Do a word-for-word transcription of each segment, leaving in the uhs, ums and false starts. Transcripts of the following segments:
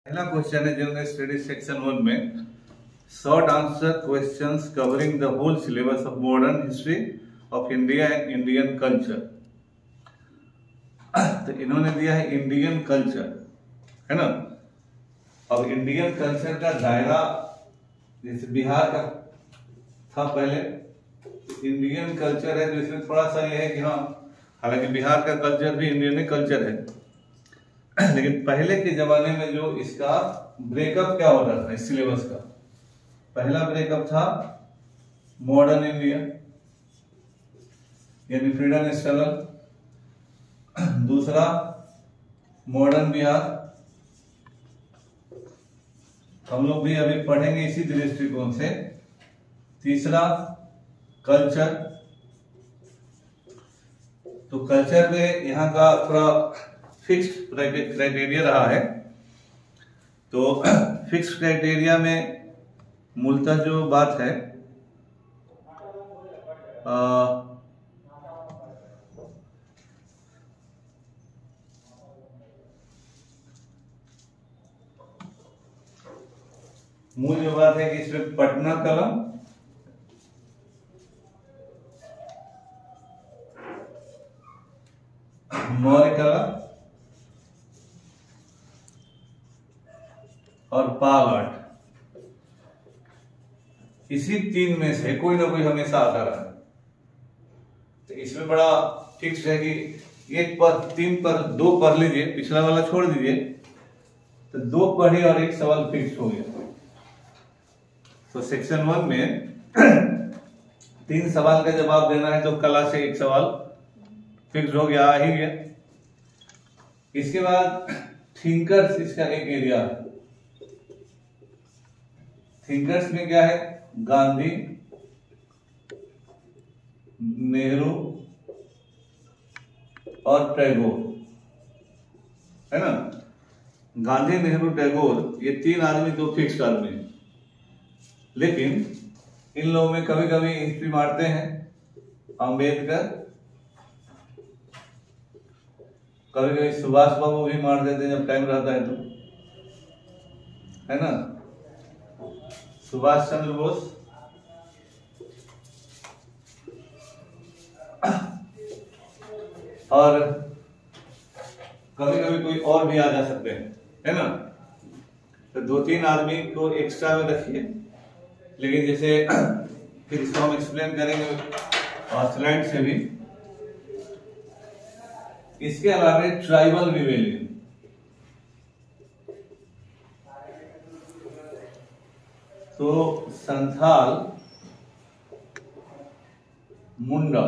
पहला क्वेश्चन है general studies section one में short answer questions covering the whole syllabus of modern history of India and Indian culture. तो इन्होंने दिया है इंडियन कल्चर, है ना। अब इंडियन कल्चर का दायरा जैसे बिहार का था पहले, इंडियन कल्चर है तो इसमें थोड़ा सा यह है कि हाँ, हालांकि बिहार का कल्चर भी इंडियन कल्चर है, लेकिन पहले के जमाने में जो इसका ब्रेकअप क्या होता था इस सिलेबस का, पहला ब्रेकअप था मॉडर्न इंडिया यानी फ्रीडम स्ट्रगल, दूसरा मॉडर्न बिहार, हम लोग भी अभी पढ़ेंगे इसी दृष्टिकोण से, तीसरा कल्चर। तो कल्चर में यहाँ का थोड़ा फिक्स्ड क्राइटेरिया रहा है। तो फिक्स्ड क्राइटेरिया में मूलतः जो बात है आ, मूल जो बात है कि इसमें पटना कलम, मौर्य कलम और पाल आर्ट, इसी तीन में से कोई ना कोई हमेशा आता रहा। तो इसमें बड़ा फिक्स है कि एक पर तीन पर दो पढ़ लीजिए, पिछला वाला छोड़ दीजिए, तो दो पढ़े और एक सवाल फिक्स हो गया। तो सेक्शन वन में तीन सवाल का जवाब देना है तो कला से एक सवाल फिक्स हो गया, आ ही गया। इसके बाद थिंकर्स इसका एक एरिया है। थिंकर्स में क्या है, गांधी, नेहरू और टैगोर, है ना। गांधी, नेहरू, टैगोर ये तीन आदमी तो फिक्स आदमी है, लेकिन इन लोगों में कभी कभी एंट्री मारते हैं अंबेडकर, कभी कभी सुभाष बाबू भी मार देते हैं जब टाइम रहता है तो, है ना, सुभाष चंद्र बोस, और कभी कभी कोई और भी आ जा सकते हैं, है ना। तो दो तीन आदमी को एक्स्ट्रा में रखिए, लेकिन जैसे फिर इसको हम एक्सप्लेन करेंगे और स्लाइड से भी। इसके अलावा ट्राइबल रिबेलियन, तो संथाल, मुंडा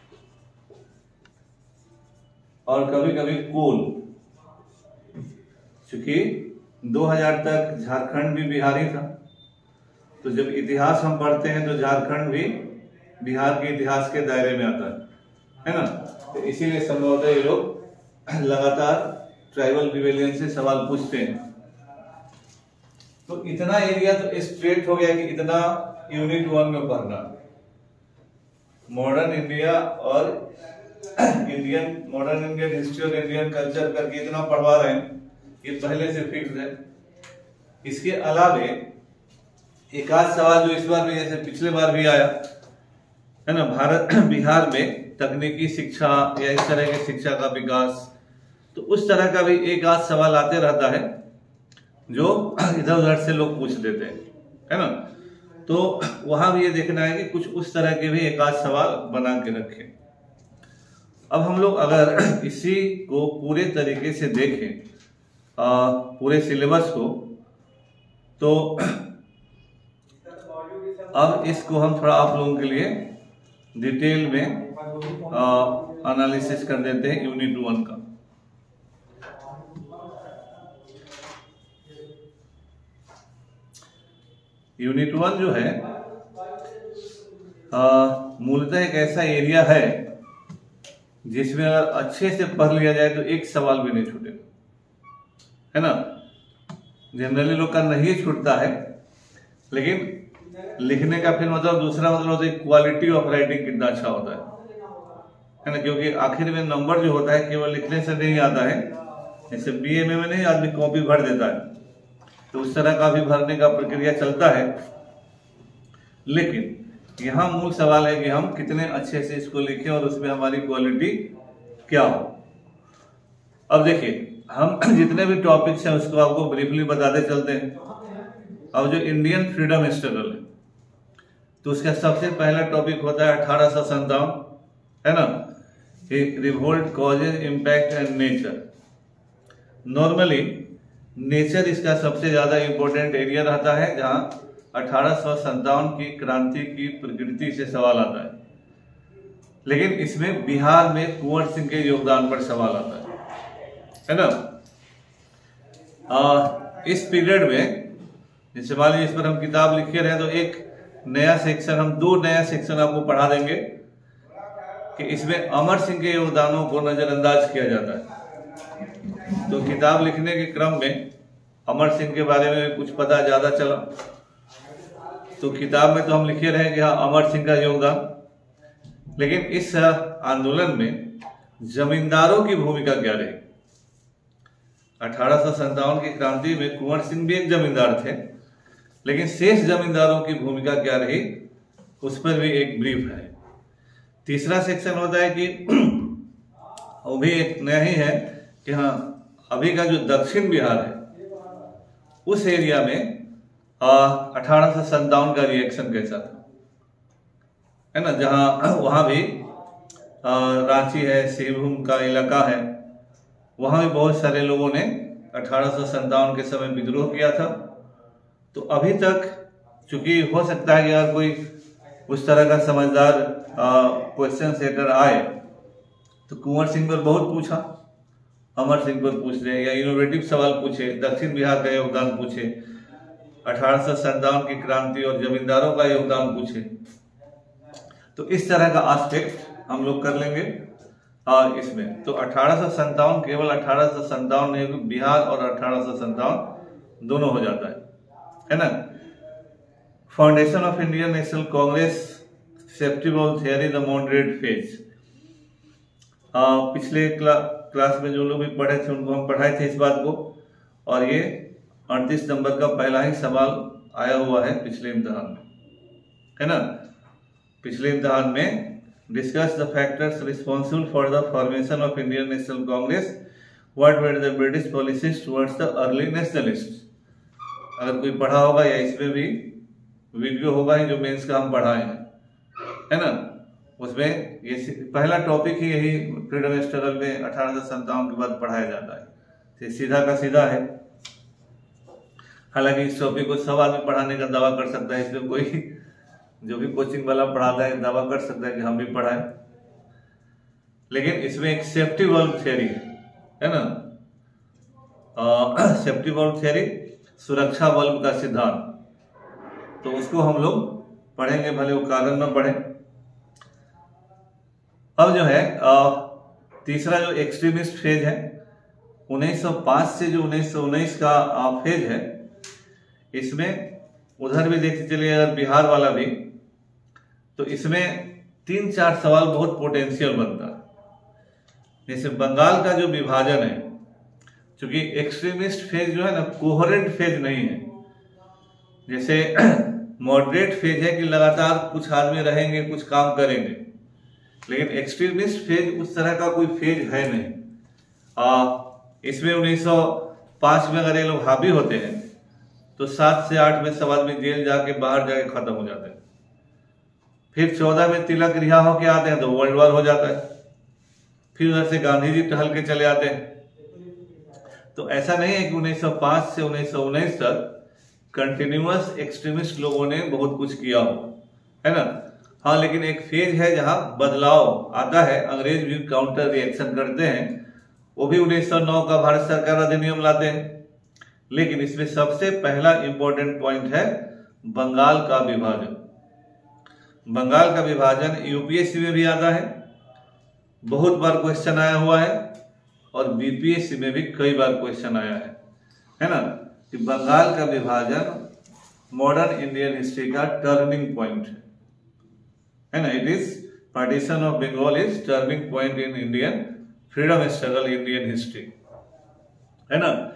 और कभी कभी कोल, क्योंकि दो हज़ार तक झारखंड भी बिहारी था, तो जब इतिहास हम पढ़ते हैं तो झारखंड भी बिहार के इतिहास के दायरे में आता है, है ना। तो इसीलिए संभवतः ये लोग लगातार ट्राइबल रिबेलियन से सवाल पूछते हैं। तो इतना एरिया तो स्ट्रेट हो गया कि इतना यूनिट वन में पढ़ना, मॉडर्न इंडिया और इंडियन मॉडर्न इंडियन हिस्ट्री और इंडियन कल्चर करके इतना पढ़वा रहे हैं, ये पहले से फिक्स है। इसके अलावे एक आध सवाल जो इस बार भी जैसे पिछले बार भी आया है ना, भारत बिहार में तकनीकी शिक्षा या इस तरह की शिक्षा का विकास, तो उस तरह का भी एक आध सवाल आते रहता है जो इधर उधर से लोग पूछ देते हैं, है ना। तो वहां भी ये देखना है कि कुछ उस तरह के भी एक आध सवाल बना के रखें। अब हम लोग अगर इसी को पूरे तरीके से देखें आ, पूरे सिलेबस को, तो अब इसको हम थोड़ा आप लोगों के लिए डिटेल में एनालिसिस कर देते हैं यूनिट वन का। यूनिट वन जो है मूलतः एक ऐसा एरिया है जिसमें अगर अच्छे से पढ़ लिया जाए तो एक सवाल भी नहीं छूटेगा, है ना। जनरली लोग का नहीं छूटता है, लेकिन लिखने का फिर मतलब दूसरा मतलब होता है क्वालिटी ऑफ राइटिंग कितना अच्छा होता है, है ना। क्योंकि आखिर में नंबर जो होता है केवल लिखने से नहीं आता है, जैसे बीए में नहीं आदमी कॉपी भर देता है, तो उस तरह का भी भरने का प्रक्रिया चलता है। लेकिन यहाँ मूल सवाल है कि हम कितने अच्छे से इसको लिखें और उसमें हमारी क्वालिटी क्या हो। अब देखिए, हम जितने भी टॉपिक्स हैं उसको आपको ब्रीफली बताते चलते हैं। अब जो इंडियन फ्रीडम स्ट्रगल है, तो उसका सबसे पहला टॉपिक होता है अठारह सौ संतावन, है ना, revolt, causes, impact and nature. Normally nature इसका सबसे ज्यादा इंपॉर्टेंट एरिया रहता है, जहां अठारह सौ संतावन की क्रांति की प्रकृति से सवाल आता है। लेकिन इसमें बिहार में कुंवर सिंह के योगदान पर सवाल आता है, है ना। आ, इस पीरियड में जैसे मान लीजिए इस पर हम किताब लिखे रहे तो एक नया सेक्शन, हम दो नया सेक्शन आपको पढ़ा देंगे कि इसमें अमर सिंह के योगदानों को नजरअंदाज किया जाता है। तो किताब लिखने के क्रम में अमर सिंह के बारे में कुछ पता ज्यादा चला, तो किताब में तो हम लिखे रहे कि हाँ अमर सिंह का योगदान, लेकिन इस आंदोलन में जमींदारों की भूमिका क्या रही। अठारह सौ संतावन की क्रांति में कुंवर सिंह भी एक जमींदार थे, लेकिन शेष जमींदारों की भूमिका क्या रही उस पर भी एक ब्रीफ है। तीसरा सेक्शन होता है कि वो भी एक नया ही है कि हाँ अभी का जो दक्षिण बिहार है उस एरिया में अठारह सौ संतावन का रिएक्शन कैसा था, है ना, जहाँ वहाँ भी आ, रांची है, सिंहभूम का इलाका है, वहाँ भी बहुत सारे लोगों ने अठारह सौ संतावन के समय विद्रोह किया था। तो अभी तक चूंकि हो सकता है कि अगर कोई उस तरह का समझदार क्वेश्चन सेटर आए तो कुंवर सिंह पर बहुत पूछा, अमर सिंह पर पूछ रहे, या इनोवेटिव सवाल पूछे, दक्षिण बिहार का योगदान पूछे, अठारह सौ संतावन की क्रांति और जमींदारों का योगदान पूछे। तो इस तरह का एस्पेक्ट हम लोग कर लेंगे और इसमें तो अठारह सौ संतावन केवल अठारह सौ संतावन नहीं, बिहार और अठारह सौ संतावन दोनों हो जाता है, है ना। Foundation of Indian National Congress, safety valve theory, the moderate phase. पिछले क्ला, क्लास में जो लोग भी पढ़े थे उनको हम पढ़ाए थे इस बात को, और ये अड़तीस नंबर का पहला ही सवाल आया हुआ है पिछले इम्तिहान में, है ना। पिछले इम्तिहान में discuss the factors responsible for the formation of Indian National Congress, what were the British policies towards the early nationalist. अगर कोई पढ़ा होगा या इसमें भी वीडियो होगा ही जो मेंस का हम पढ़ाए हैं, है ना, उसमें ये पहला टॉपिक ही यही फ्रीडम स्ट्रगल में अठारह सौ संतावन के बाद पढ़ाया जाता है। तो सीधा का सीधा है। हालांकि इस टॉपिक को सब आदमी पढ़ाने का दावा कर सकता है, इसमें कोई जो भी कोचिंग वाला पढ़ाता है दावा कर सकता है कि हम भी पढ़ाएं, लेकिन इसमें एक सेफ्टी वॉल्व थियरी है, है ना। सेफ्टी वॉल्व थियरी, सुरक्षा बल्ब का सिद्धांत, तो उसको हम लोग पढ़ेंगे, भले वो कागज में पढ़ें। अब जो है आ, तीसरा जो एक्सट्रीमिस्ट फेज है उन्नीस सौ पाँच से जो उन्नीस सौ उन्नीस का आ, फेज है, इसमें उधर भी देखते चलिए अगर बिहार वाला भी, तो इसमें तीन चार सवाल बहुत पोटेंशियल बनता है। जैसे बंगाल का जो विभाजन है, क्योंकि एक्सट्रीमिस्ट फेज जो है ना कोहेरेंट फेज नहीं है। जैसे मॉडरेट फेज है कि लगातार कुछ आदमी रहेंगे कुछ काम करेंगे, लेकिन एक्सट्रीमिस्ट फेज उस तरह का कोई फेज है नहीं। आ, इसमें उन्नीस सौ पाँच में अगर ये लोग हावी होते हैं तो सात से आठ में सब आदमी जेल जाके बाहर जाके खत्म हो जाते हैं। फिर चौदह में तिलक रिहा होके आते हैं तो वर्ल्ड वॉर हो जाता है। फिर उधर से गांधी जी टहल के चले आते हैं। तो ऐसा नहीं है कि उन्नीस सौ पाँच से उन्नीस सौ उन्नीस तक कंटिन्यूअस एक्सट्रीमिस्ट लोगों ने बहुत कुछ किया हो, है ना। हाँ, लेकिन एक फेज है जहां बदलाव आता है, अंग्रेज भी काउंटर रिएक्शन करते हैं, वो भी उन्नीस सौ नौ का भारत सरकार अधिनियम लाते हैं। लेकिन इसमें सबसे पहला इंपॉर्टेंट पॉइंट है बंगाल का विभाजन। बंगाल का विभाजन यूपीएससी में भी आता है, बहुत बार क्वेश्चन आया हुआ है, और बीपीएससी में भी कई बार क्वेश्चन आया है, है ना, कि बंगाल का विभाजन मॉडर्न इंडियन हिस्ट्री का टर्निंग पॉइंट है, है ना। It is partition of Bengal is turning point in Indian freedom struggle, Indian history, है ना।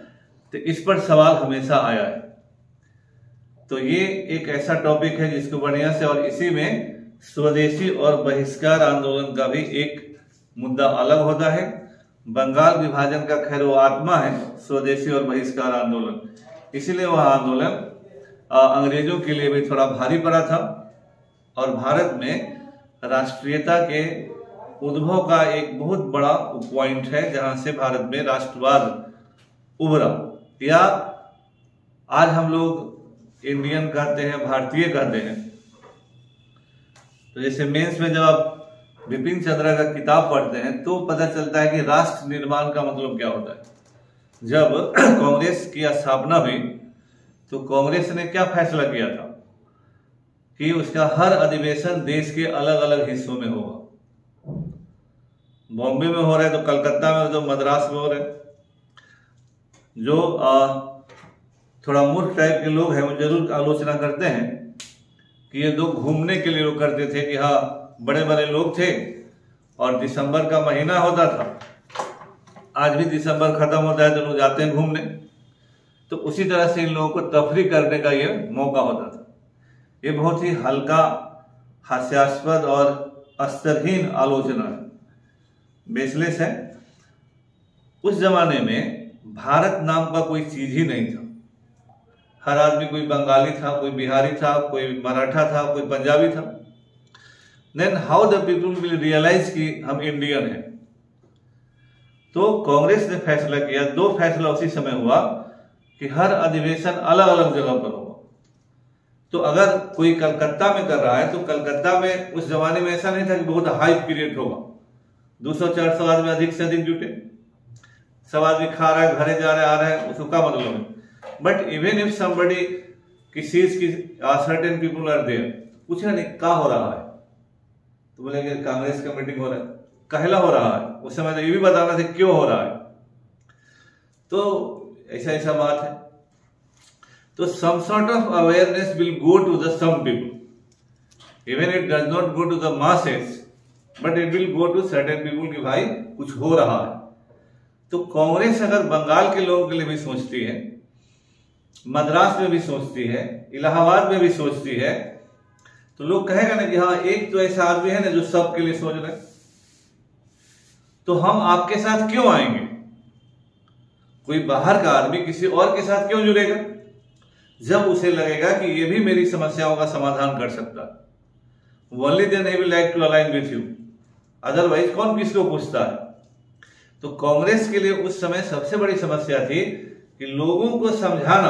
तो इस पर सवाल हमेशा आया है। तो ये एक ऐसा टॉपिक है जिसको बढ़िया से, और इसी में स्वदेशी और बहिष्कार आंदोलन का भी एक मुद्दा अलग होता है। बंगाल विभाजन का खैर वो आत्मा है स्वदेशी और बहिष्कार आंदोलन, इसीलिए वह आंदोलन अंग्रेजों के लिए भी थोड़ा भारी पड़ा था और भारत में राष्ट्रीयता के उद्भव का एक बहुत बड़ा पॉइंट है जहां से भारत में राष्ट्रवाद उभरा, या आज हम लोग इंडियन कहते हैं, भारतीय कहते हैं। तो जैसे मेंस में जब आप बिपिन चंद्रा का किताब पढ़ते हैं तो पता चलता है कि राष्ट्र निर्माण का मतलब क्या होता है। जब कांग्रेस की स्थापना हुई तो कांग्रेस ने क्या फैसला किया था कि उसका हर अधिवेशन देश के अलग अलग हिस्सों में होगा। बॉम्बे में हो रहा है तो कलकत्ता में, तो मद्रास में हो रहा है। जो आ, थोड़ा मूर्ख टाइप के लोग हैं वो जरूर आलोचना करते हैं कि ये लोग घूमने के लिए लोग करते थे, कि हाँ बड़े बड़े लोग थे और दिसंबर का महीना होता था, आज भी दिसंबर खत्म होता है तो लोग जाते हैं घूमने, तो उसी तरह से इन लोगों को तफरीह करने का ये मौका होता था। ये बहुत ही हल्का, हास्यास्पद और स्तरहीन आलोचना है, बेसलेस है। उस जमाने में भारत नाम का कोई चीज ही नहीं था। हर आदमी, कोई बंगाली था, कोई बिहारी था, कोई मराठा था, कोई पंजाबी था। Then how the people will realise कि हम इंडियन हैं। तो कांग्रेस ने फैसला किया, दो फैसला उसी समय हुआ कि हर अधिवेशन अलग अलग जगह पर होगा। तो अगर कोई कलकत्ता में कर रहा है तो कलकत्ता में उस जमाने में ऐसा नहीं था कि बहुत हाई पीरियड होगा, दो सौ चार सौ आदमी अधिक से अधिक जुटे, सब आदमी खा रहा है, घरे जा रहे आ रहे हैं, उसको क्या मतलब है। बट इवन इफ समबडी किसी की सर्टेन पीपल आर देयर, पूछा नहीं क्या हो रहा है, तो बोलेंगे कांग्रेस का मीटिंग हो रहा है, कहला हो रहा है। उस समय तो ये भी बताना था क्यों हो रहा है। तो ऐसा ऐसा बात है। तो some sort of awareness will go to the some people, even it does not go to the masses, but it will go to certain people कि भाई कुछ हो रहा है। तो कांग्रेस अगर बंगाल के लोगों के लिए भी सोचती है, मद्रास में भी सोचती है, इलाहाबाद में भी सोचती है, तो लोग कहेगा ना कि हाँ एक तो ऐसा आदमी है ना जो सबके लिए सोच रहे, तो हम आपके साथ क्यों आएंगे। कोई बाहर का आदमी किसी और के साथ क्यों जुड़ेगा जब उसे लगेगा कि ये भी मेरी समस्याओं का समाधान कर सकता है। Only then he will like to align with you, otherwise कौन किसको पूछता है। तो कांग्रेस के लिए उस समय सबसे बड़ी समस्या थी कि लोगों को समझाना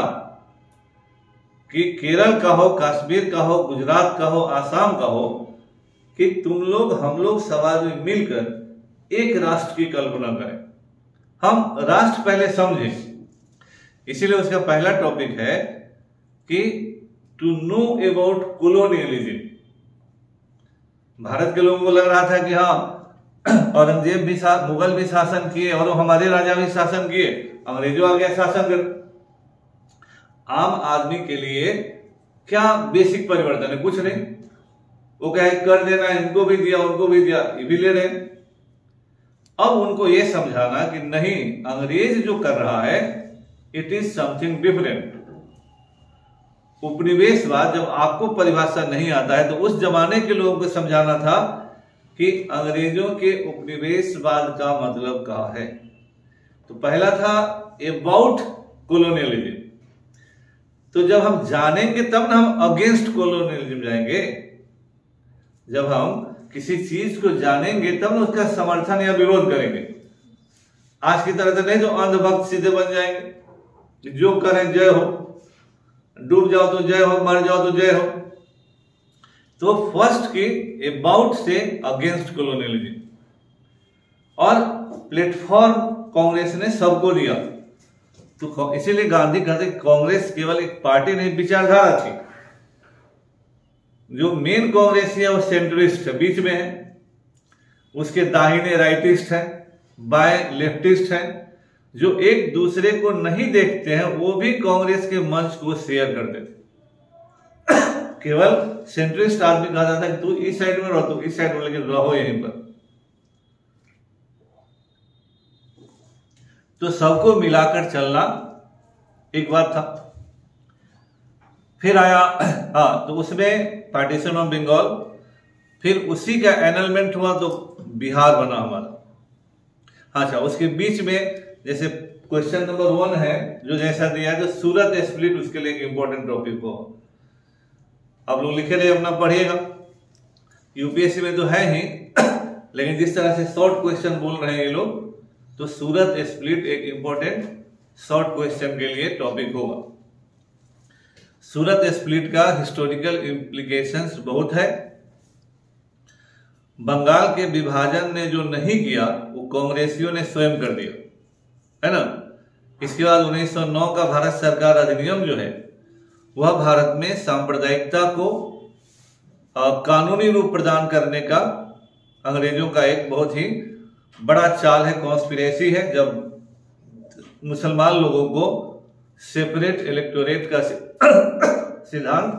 कि केरल का हो, कश्मीर का हो, गुजरात का हो, आसाम का हो, कि तुम लोग हम लोग समाज में मिलकर एक राष्ट्र की कल्पना करें, हम राष्ट्र पहले समझें। इसीलिए उसका पहला टॉपिक है कि to know about colonialism. Bharat के लोगों को लग रहा था कि हाँ औरंगजेब भी, मुगल भी शासन किए और हमारे राजा भी शासन किए, अंग्रेजों आ गया शासन कर। आम आदमी के लिए क्या बेसिक परिवर्तन है, कुछ नहीं। वो कहे कर देना, इनको भी दिया उनको भी दिया, ये भी ले रहे। अब उनको ये समझाना कि नहीं, अंग्रेज जो कर रहा है इट इज समथिंग डिफरेंट। उपनिवेशवाद जब आपको परिभाषा नहीं आता है तो उस जमाने के लोगों को समझाना था कि अंग्रेजों के उपनिवेशवाद का मतलब क्या है। तो पहला था अबाउट कोलोनियलिज्म। तो जब हम जानेंगे तब ना हम अगेंस्ट कोलोनियलिज्म जाएंगे। जब हम किसी चीज को जानेंगे तब ना उसका समर्थन या विरोध करेंगे। आज की तरह तो नहीं जो अंधभक्त सीधे बन जाएंगे, जो करें जय हो, डूब जाओ तो जय हो, मर जाओ तो जय हो। तो फर्स्ट की अबाउट से अगेंस्ट कोलोनियलिज्म, और प्लेटफॉर्म कांग्रेस ने सबको दिया। तो इसीलिए गांधी कहते कांग्रेस केवल एक पार्टी नहीं, विचारधारा थी। जो मेन कांग्रेस है वो सेंट्रिस्ट है, बीच में है। उसके दाहिने राइटिस्ट है, बाएं लेफ्टिस्ट है, जो एक दूसरे को नहीं देखते हैं वो भी कांग्रेस के मंच को शेयर करते थे। केवल सेंट्रिस्ट आदमी कहा जाता है कि तू इस साइड में रहो, तू इस साइड में, लेकिन रहो यहीं पर। तो सबको मिलाकर चलना ठीक बात था। फिर आया हाँ, तो उसमें पार्टीशन ऑफ बंगाल, फिर उसी का एनलमेंट हुआ तो बिहार बना हमारा। अच्छा, उसके बीच में जैसे क्वेश्चन नंबर वन है जो जैसा दिया है, तो सूरत स्प्लिट उसके लिए इंपॉर्टेंट टॉपिक हो, आप लोग लिखे रहे अपना पढ़िएगा। यूपीएससी में तो है ही, लेकिन जिस तरह से शॉर्ट क्वेश्चन बोल रहे हैं ये लोग, तो सूरत स्प्लिट एक इंपॉर्टेंट शॉर्ट क्वेश्चन के लिए टॉपिक होगा। सूरत स्प्लिट का हिस्टोरिकल इम्प्लीकेशंस बहुत है। बंगाल के विभाजन ने जो नहीं किया वो कांग्रेसियों ने स्वयं कर दिया, है ना। इसके बाद उन्नीस सौ नौ का भारत सरकार अधिनियम जो है वह भारत में सांप्रदायिकता को कानूनी रूप प्रदान करने का अंग्रेजों का एक बहुत ही बड़ा चाल है, कॉन्स्पिरेसी है। जब मुसलमान लोगों को सेपरेट इलेक्टोरेट का सिद्धांत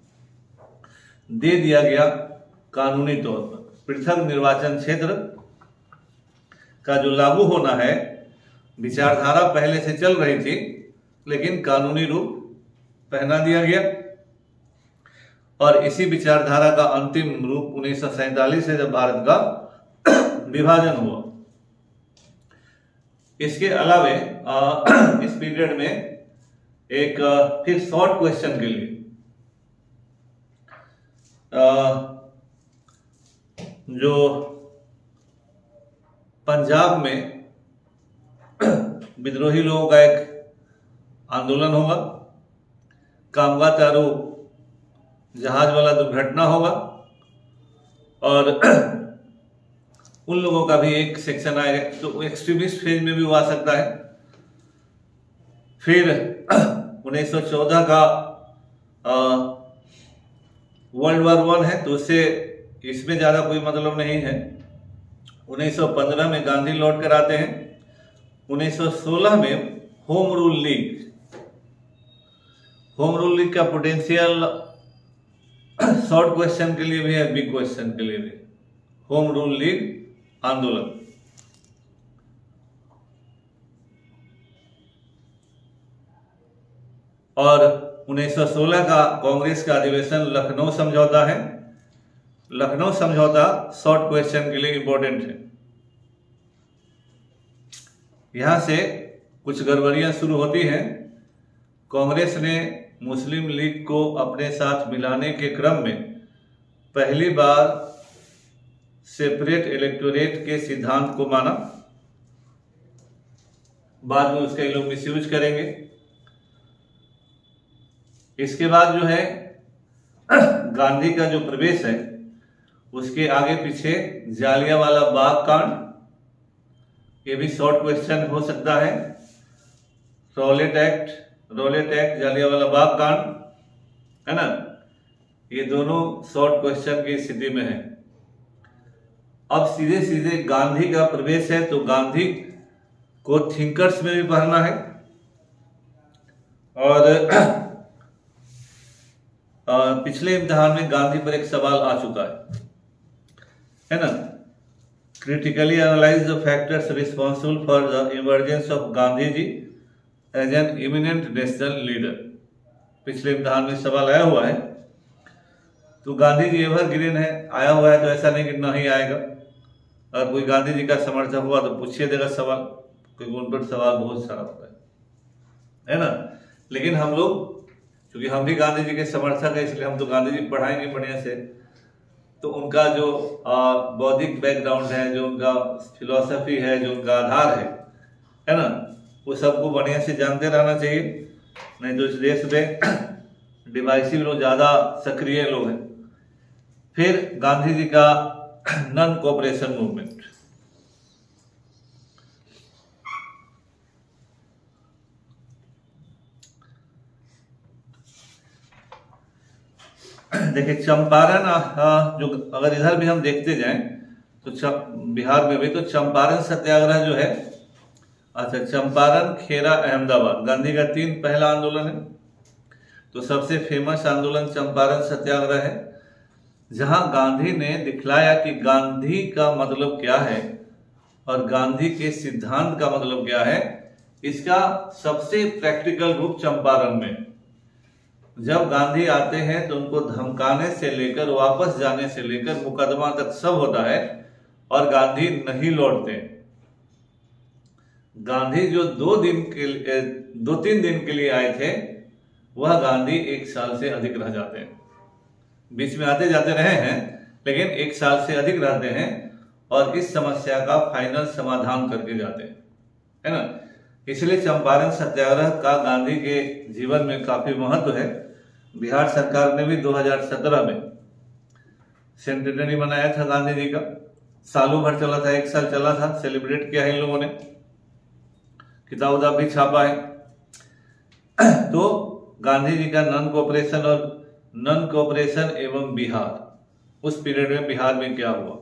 दे दिया गया कानूनी तौर पर, पृथक निर्वाचन क्षेत्र का जो लागू होना है, विचारधारा पहले से चल रही थी लेकिन कानूनी रूप पहना दिया गया, और इसी विचारधारा का अंतिम रूप उन्नीस सौ सैंतालीस से जब भारत का विभाजन हुआ। इसके अलावे इस पीरियड में एक फिर शॉर्ट क्वेश्चन के लिए आ, जो पंजाब में विद्रोही लोगों का एक आंदोलन होगा, कामगा तारू जहाज वाला दुर्घटना होगा, और उन लोगों का भी एक सेक्शन आएगा, तो एक्सट्रीमिस्ट फेज में भी वो आ सकता है। फिर उन्नीस सौ चौदह का वर्ल्ड वॉर वन है, तो उससे इसमें ज्यादा कोई मतलब नहीं है। उन्नीस सौ पंद्रह में गांधी लौट कर आते हैं। उन्नीस सौ सोलह में home rule league, home rule league का पोटेंशियल शॉर्ट क्वेश्चन के लिए भी है, बिग क्वेश्चन के लिए भी। होम रूल लीग आंदोलन, और उन्नीस सौ सोलह का कांग्रेस का अधिवेशन लखनऊ समझौता है। लखनऊ समझौता शॉर्ट क्वेश्चन के लिए इंपॉर्टेंट है। यहां से कुछ गड़बड़ियां शुरू होती हैं। कांग्रेस ने मुस्लिम लीग को अपने साथ मिलाने के क्रम में पहली बार सेपरेट इलेक्टोरेट के सिद्धांत को माना, बाद में उसका ये लोग मिसयूज करेंगे। इसके बाद जो है गांधी का जो प्रवेश है उसके आगे पीछे जालियांवाला बाग कांड, ये भी शॉर्ट क्वेश्चन हो सकता है। Rowlatt Act, Rowlatt Act, Jallianwala Bagh कांड, है ना, ये दोनों शॉर्ट क्वेश्चन की स्थिति में है। अब सीधे सीधे गांधी का प्रवेश है, तो गांधी को थिंकर्स में भी पढ़ना है, और पिछले इम्तिहान में गांधी पर एक सवाल आ चुका है, है ना। Critically analyse the factors responsible for the emergence of Gandhi ji as an eminent national leader, पिछले इम्तिहान में सवाल आया हुआ है। तो गांधी जी एवरग्रीन है, आया हुआ है, तो ऐसा नहीं कि नहीं आएगा। और कोई गांधी जी का समर्थक हुआ तो पूछिए देगा सवाल, क्योंकि उन पर सवाल बहुत सारा होता है, है ना। लेकिन हम लोग, क्योंकि हम भी गांधी जी के समर्थक है, इसलिए हम तो गांधी जी पढ़ाएंगे बढ़िया से। तो उनका जो बौद्धिक बैकग्राउंड है, जो उनका फिलॉसफी है, जो उनका आधार है, है ना, वो सबको बढ़िया से जानते रहना चाहिए। नहीं तो इस देश में डिवाइसिव लोग ज्यादा सक्रिय लोग हैं। फिर गांधी जी का नॉन कोऑपरेशन मूवमेंट, देखिए चंपारण, जो अगर इधर भी हम देखते जाएं तो बिहार में भी तो चंपारण सत्याग्रह जो है, अच्छा चंपारण, खेरा, अहमदाबाद, गांधी का तीन पहला आंदोलन है। तो सबसे फेमस आंदोलन चंपारण सत्याग्रह है, जहां गांधी ने दिखलाया कि गांधी का मतलब क्या है और गांधी के सिद्धांत का मतलब क्या है। इसका सबसे प्रैक्टिकल रूप चंपारण में, जब गांधी आते हैं तो उनको धमकाने से लेकर वापस जाने से लेकर मुकदमा तक सब होता है और गांधी नहीं लौटते। गांधी जो दो दिन के लिए, दो तीन दिन के लिए आए थे, वह गांधी एक साल से अधिक रह जाते हैं। बीच में आते जाते रहे हैं लेकिन एक साल से अधिक रहते हैं और इस समस्या का फाइनल समाधान करके जाते हैं, है ना। इसलिए चंपारण सत्याग्रह का गांधी के जीवन में काफी महत्व है। बिहार सरकार ने भी दो हज़ार सत्रह में सेंटेनरी मनाया था गांधी जी का, सालों भर चला था, एक साल चला था, सेलिब्रेट किया है इन लोगों ने, किताब उताब भी छापा है। तो गांधी जी का नॉन कोऑपरेशन और नॉन कोऑपरेशन एवं बिहार, उस पीरियड में बिहार में क्या हुआ,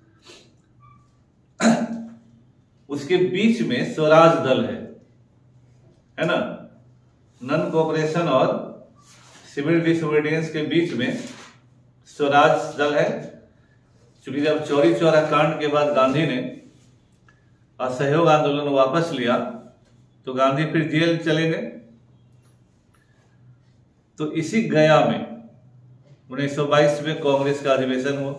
उसके बीच में स्वराज दल है है ना। नॉन कोऑपरेशन और सिविल डिसोबीडियंस के बीच में स्वराज दल है। क्योंकि जब चौरी चौरा कांड के बाद गांधी ने असहयोग आंदोलन वापस लिया तो गांधी फिर जेल चले गए। तो इसी गया में उन्नीस सौ बाईस में कांग्रेस का अधिवेशन हुआ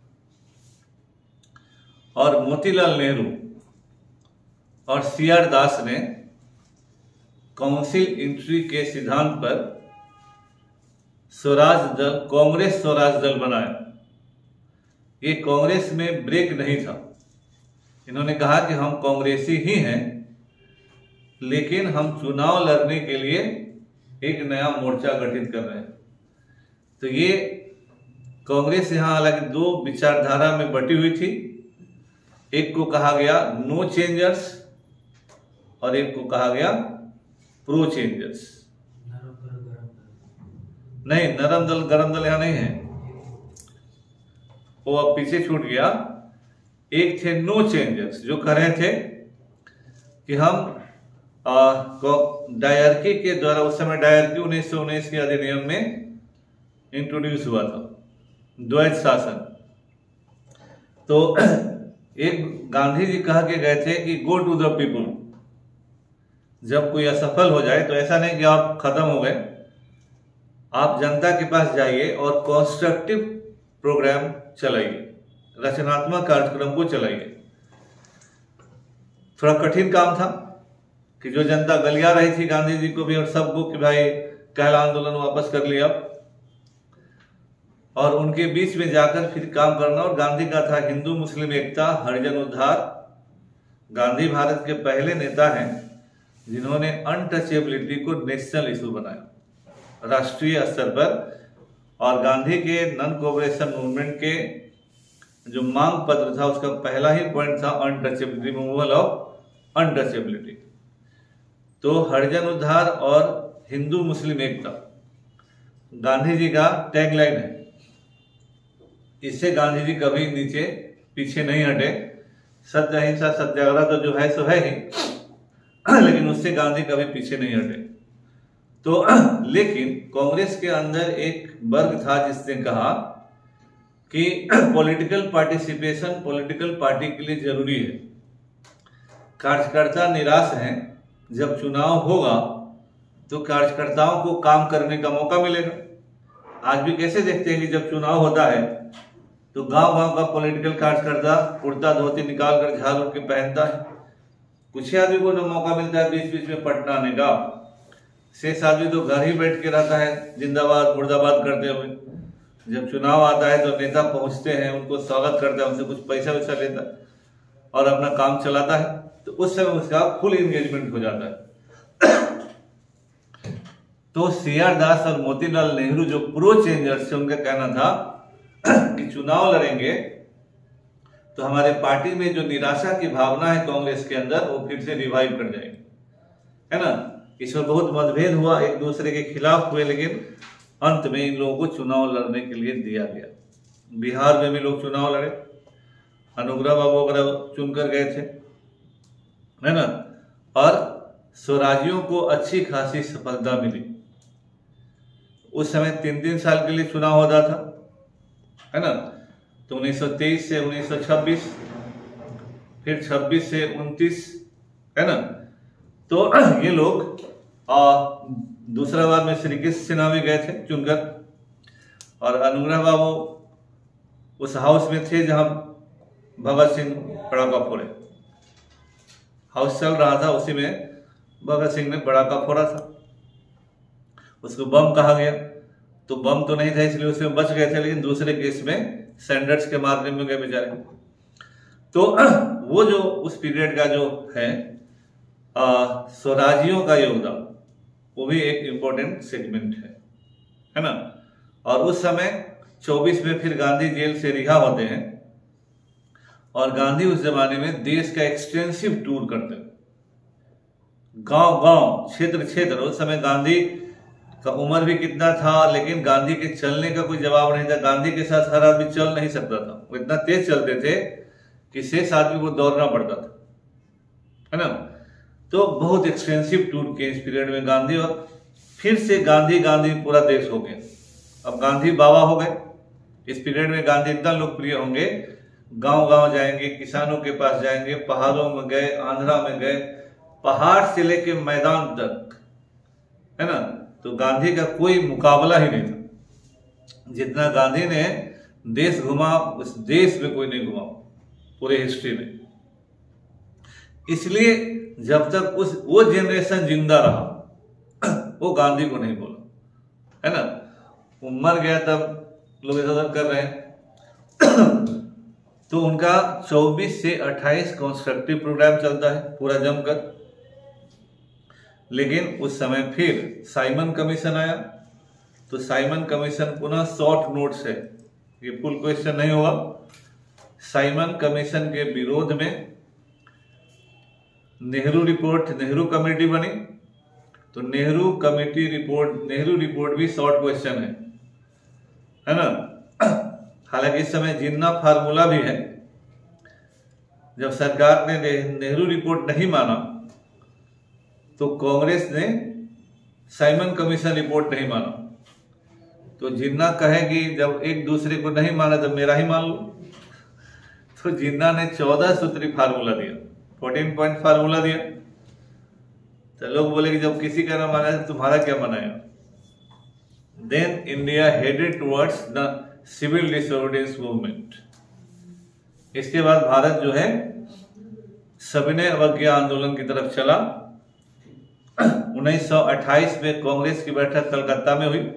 और मोतीलाल नेहरू और सी आर दास ने काउंसिल एंट्री के सिद्धांत पर स्वराज दल, कांग्रेस स्वराज दल बनाया। ये कांग्रेस में ब्रेक नहीं था। इन्होंने कहा कि हम कांग्रेसी ही हैं लेकिन हम चुनाव लड़ने के लिए एक नया मोर्चा गठित कर रहे हैं। तो ये कांग्रेस यहां हालांकि दो विचारधारा में बटी हुई थी। एक को कहा गया नो चेंजर्स और एक को कहा गया प्रो चेंजर्स। नहीं, नरम दल गरम दल यहां नहीं है, वो अब पीछे छूट गया। एक थे नो चेंजर्स जो कह रहे थे कि हम डायरकी के द्वारा, उस समय डायरकी उन्नीस सौ उन्नीस के अधिनियम में इंट्रोड्यूस हुआ था, द्वैत शासन। तो एक गांधी जी कह के गए थे कि गो टू द पीपुल। जब कोई असफल हो जाए तो ऐसा नहीं कि आप खत्म हो गए, आप जनता के पास जाइए और कंस्ट्रक्टिव प्रोग्राम चलाइए, रचनात्मक कार्यक्रम को चलाइए। थोड़ा कठिन काम था कि जो जनता गलिया रही थी गांधी जी को भी और सबको कि भाई कहला आंदोलन वापस कर लिया, और उनके बीच में जाकर फिर काम करना। और गांधी का था हिंदू मुस्लिम एकता, हरिजन उद्धार। गांधी भारत के पहले नेता हैं जिन्होंने अनटचेबिलिटी को नेशनल इशू बनाया, राष्ट्रीय स्तर पर। और गांधी के नॉन कोऑपरेशन मूवमेंट के जो मांग पत्र था उसका पहला ही पॉइंट था अनटचेबिलिटी, रिमूवल ऑफ अनटचेबिलिटी। तो हरिजन उद्धार और हिंदू मुस्लिम एकता गांधी जी का टैगलाइन है। इससे गांधी जी कभी नीचे पीछे नहीं हटे। सत्य अहिंसा सत्याग्रह तो जो है सो है ही, लेकिन उससे गांधी कभी पीछे नहीं हटे। तो लेकिन कांग्रेस के अंदर एक वर्ग था जिसने कहा कि पॉलिटिकल पार्टिसिपेशन पॉलिटिकल पार्टी के लिए जरूरी है। कार्यकर्ता निराश हैं, जब चुनाव होगा तो कार्यकर्ताओं को काम करने का मौका मिलेगा। आज भी कैसे देखते हैं कि जब चुनाव होता है तो गांव गांव का पॉलिटिकल कार्यकर्ता कुर्ता धोती निकाल कर झाड़ उठ के पहनता है। कुछ ही आदमी को जो मौका मिलता है बीच बीच में पटना आने का, शेष आदमी तो घर ही बैठ के रहता है जिंदाबाद मुर्दाबाद करते हुए। जब चुनाव आता है तो नेता पहुंचते हैं, उनको स्वागत करता है, उनसे कुछ पैसा वैसा लेता है और अपना काम चलाता है। तो उस समय उसका फुल एंगेजमेंट हो जाता है। तो सी आर दास और मोतीलाल नेहरू जो प्रो चेंजर्स थे, उनका कहना था कि चुनाव लड़ेंगे तो हमारे पार्टी में जो निराशा की भावना है कांग्रेस के अंदर वो फिर से रिवाइव कर जाएगी, है ना। इसमें बहुत मतभेद हुआ, एक दूसरे के खिलाफ हुए, लेकिन अंत में इन लोगों को चुनाव लड़ने के लिए दिया गया। बिहार में भी लोग चुनाव लड़े, अनुग्रह बाबू वगैरह चुनकर गए थे, है ना। और स्वराजियों को अच्छी खासी सफलता मिली। उस समय तीन तीन साल के लिए चुनाव होता था, है ना। तो उन्नीस सौ तेईस से उन्नीस सौ छब्बीस, फिर छब्बीस से उनतीस, है ना। तो ये लोग आ, दूसरा बार में श्री कृष्ण सिन्हा भी गए थे चुनकर, और अनुग्रह बाबू उस हाउस में थे जहां भगत सिंह पड़ाका फोड़े। हाउस चल रहा था, उसी में भगत सिंह ने पड़ाका फोड़ा था। उसको बम कहा गया, तो बम तो नहीं था इसलिए उसमें बच गए थे, लेकिन दूसरे केस में सैंडर्स के मारने में गए बेचारे। तो वो जो उस पीरियड का जो है स्वराजियों का योगदान, वो भी एक इंपॉर्टेंट सेगमेंट है है ना। और उस समय चौबीस में फिर गांधी जेल से रिहा होते हैं, और गांधी उस जमाने में देश का एक्सटेंसिव टूर करते हैं, गांव गांव क्षेत्र क्षेत्र। उस समय गांधी का उम्र भी कितना था, लेकिन गांधी के चलने का कोई जवाब नहीं था। गांधी के साथ हर आदमी चल नहीं सकता था, वो इतना तेज चलते थे कि शेष आदमी को दौड़ना पड़ता था, है ना। तो बहुत एक्सटेंसिव टूर के इस पीरियड में गांधी, और फिर से गांधी गांधी पूरा देश हो गया। अब गांधी बाबा हो गए। इस पीरियड में गांधी इतना लोकप्रिय होंगे, गांव गांव जाएंगे, किसानों के पास जाएंगे, पहाड़ों में गए, आंध्रा में गए, पहाड़ से लेके मैदान तक, है ना। तो गांधी का कोई मुकाबला ही नहीं था। जितना गांधी ने देश घुमा, उस देश में कोई नहीं घुमा पूरे हिस्ट्री में। इसलिए जब तक उस वो जनरेशन जिंदा रहा, वो गांधी को नहीं बोला, है ना। वो मर गया तब लोग ऐसा कर रहे हैं। तो उनका चौबीस से अट्ठाईस कंस्ट्रक्टिव प्रोग्राम चलता है पूरा जमकर। लेकिन उस समय फिर साइमन कमीशन आया, तो साइमन कमीशन पुनः शॉर्ट नोट्स है, ये फुल क्वेश्चन नहीं होगा। साइमन कमीशन के विरोध में नेहरू रिपोर्ट, नेहरू कमेटी बनी, तो Nehru committee report, Nehru report भी शॉर्ट क्वेश्चन है, है ना। हालांकि इस समय जिन्ना फार्मूला भी है। जब सरकार ने नेहरू रिपोर्ट नहीं माना, तो कांग्रेस ने साइमन कमीशन रिपोर्ट नहीं माना। तो जिन्ना कहेगी जब एक दूसरे को नहीं माना तो मेरा ही मान लो। तो जिन्ना ने चौदह सूत्री फार्मूला दिया, फोर्टीन पॉइंट फार्मूला दिया। तो लोग बोले कि जब किसी का ना माना तो तुम्हारा क्या बनाया। Then India headed towards the civil disobedience movement. इसके बाद भारत जो है सविनय अवज्ञा आंदोलन की तरफ चला। उन्नीस सौ अट्ठाईस में कांग्रेस की बैठक कलकत्ता में हुई,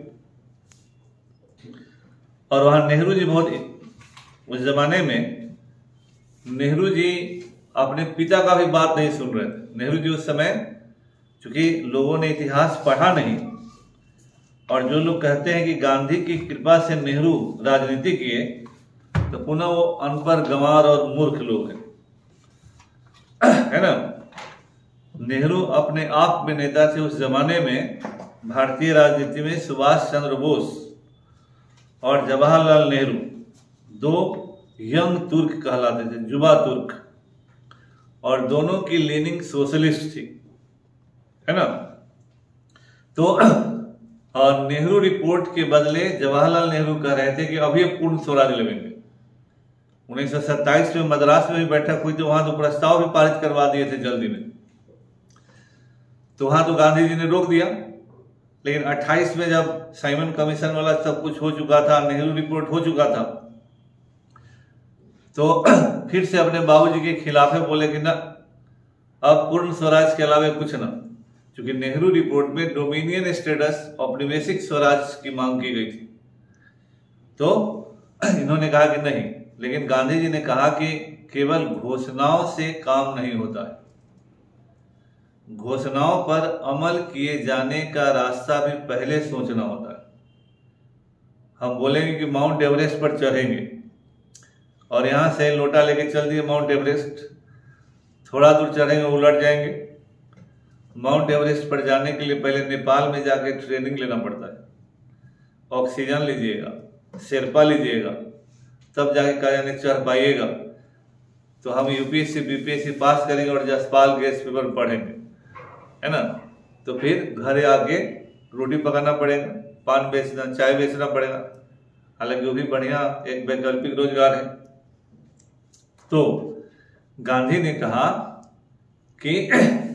और वहां नेहरू जी बहुत, उस जमाने में नेहरू जी अपने पिता का भी बात नहीं सुन रहे थे। नेहरू जी उस समय, चूंकि लोगों ने इतिहास पढ़ा नहीं, और जो लोग कहते हैं कि गांधी की कृपा से नेहरू राजनीति किए, तो पुनः वो अनपढ़, गंवार और मूर्ख लोग हैं, है ना। नेहरू अपने आप में नेता थे। उस जमाने में भारतीय राजनीति में सुभाष चंद्र बोस और जवाहरलाल नेहरू दो यंग तुर्क कहलाते थे, युवा तुर्क, और दोनों की लीनिंग सोशलिस्ट थी, है ना। तो और नेहरू रिपोर्ट के बदले जवाहरलाल नेहरू कह रहे थे कि अभी पूर्ण स्वराज लेंगे। उन्नीस सौ सत्ताईस में मद्रास में भी बैठक हुई, तो वहां तो प्रस्ताव भी पारित करवा दिए थे जल्दी में। तो वहां तो गांधी जी ने रोक दिया। लेकिन अट्ठाईस में जब साइमन कमीशन वाला सब कुछ हो चुका था, नेहरू रिपोर्ट हो चुका था, तो फिर से अपने बाबूजी के खिलाफ बोले कि ना, अब पूर्ण स्वराज के अलावा कुछ ना। क्योंकि नेहरू रिपोर्ट में डोमिनियन स्टेटस, औपनिवेशिक स्वराज की मांग की गई थी। तो इन्होंने कहा कि नहीं। लेकिन गांधी जी ने कहा कि केवल घोषणाओं से काम नहीं होता है, घोषणाओं पर अमल किए जाने का रास्ता भी पहले सोचना होता है। हम बोलेंगे कि माउंट एवरेस्ट पर चढ़ेंगे, और यहां से लोटा लेके चल दिए माउंट एवरेस्ट, थोड़ा दूर चढ़ेंगे उलट जाएंगे। माउंट एवरेस्ट पर जाने के लिए पहले नेपाल में जाके ट्रेनिंग लेना पड़ता है, ऑक्सीजन लीजिएगा, शेरपा लीजिएगा, तब जाके कहा जाने चढ़ पाइएगा। तो हम यूपीएससी बीपीएससी पास करेंगे और जसपाल गैस पेपर पढ़ेंगे, है ना। तो फिर घर आके रोटी पकाना पड़ेगा, पान बेचना, चाय बेचना पड़ेगा। हालांकि वो भी बढ़िया एक वैकल्पिक रोजगार है। तो गांधी ने कहा कि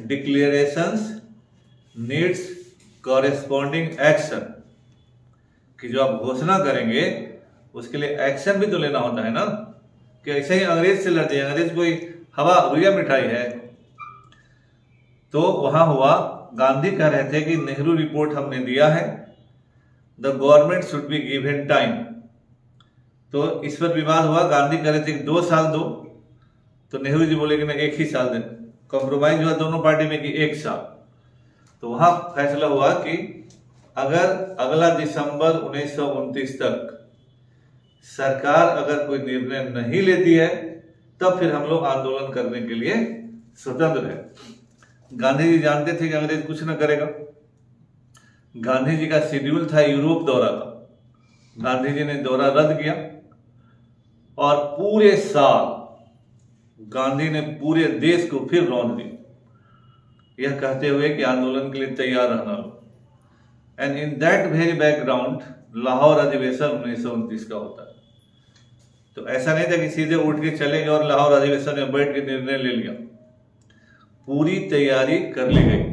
डिक्लेरेशंस नीड्स कॉरेस्पॉन्डिंग एक्शन, कि जो आप घोषणा करेंगे उसके लिए एक्शन भी तो लेना होता है ना, कि ऐसे ही अंग्रेज से लड़ जाए, अंग्रेज कोई हवा रुइया मिठाई है। तो वहां हुआ, गांधी कह रहे थे कि नेहरू रिपोर्ट हमने दिया है, the government should be given time. तो इस पर विवाद हुआ, गांधी कह रहे थे कि दो साल दो, तो नेहरू जी बोले कि मैं एक ही साल दे। कॉम्प्रोमाइज हुआ दोनों पार्टी में कि एक साल। तो वहां फैसला हुआ कि अगर अगला दिसंबर उन्नीस सौ उनतीस तक सरकार अगर कोई निर्णय नहीं लेती है तब फिर हम लोग आंदोलन करने के लिए स्वतंत्र है। गांधी जी जानते थे कि अंग्रेज कुछ न करेगा। गांधी जी का शेड्यूल था यूरोप दौरा का, गांधी जी ने दौरा रद्द किया और पूरे साल गांधी ने पूरे देश को फिर रौंद दिया, यह कहते हुए कि आंदोलन के लिए तैयार रहना लो। And in that very background Lahore अधिवेशन उन्नीस सौ उनतीस का होता है। तो ऐसा नहीं था कि सीधे उठ के चले गए और लाहौर अधिवेशन में बैठ के निर्णय ले लिया, पूरी तैयारी कर ली गई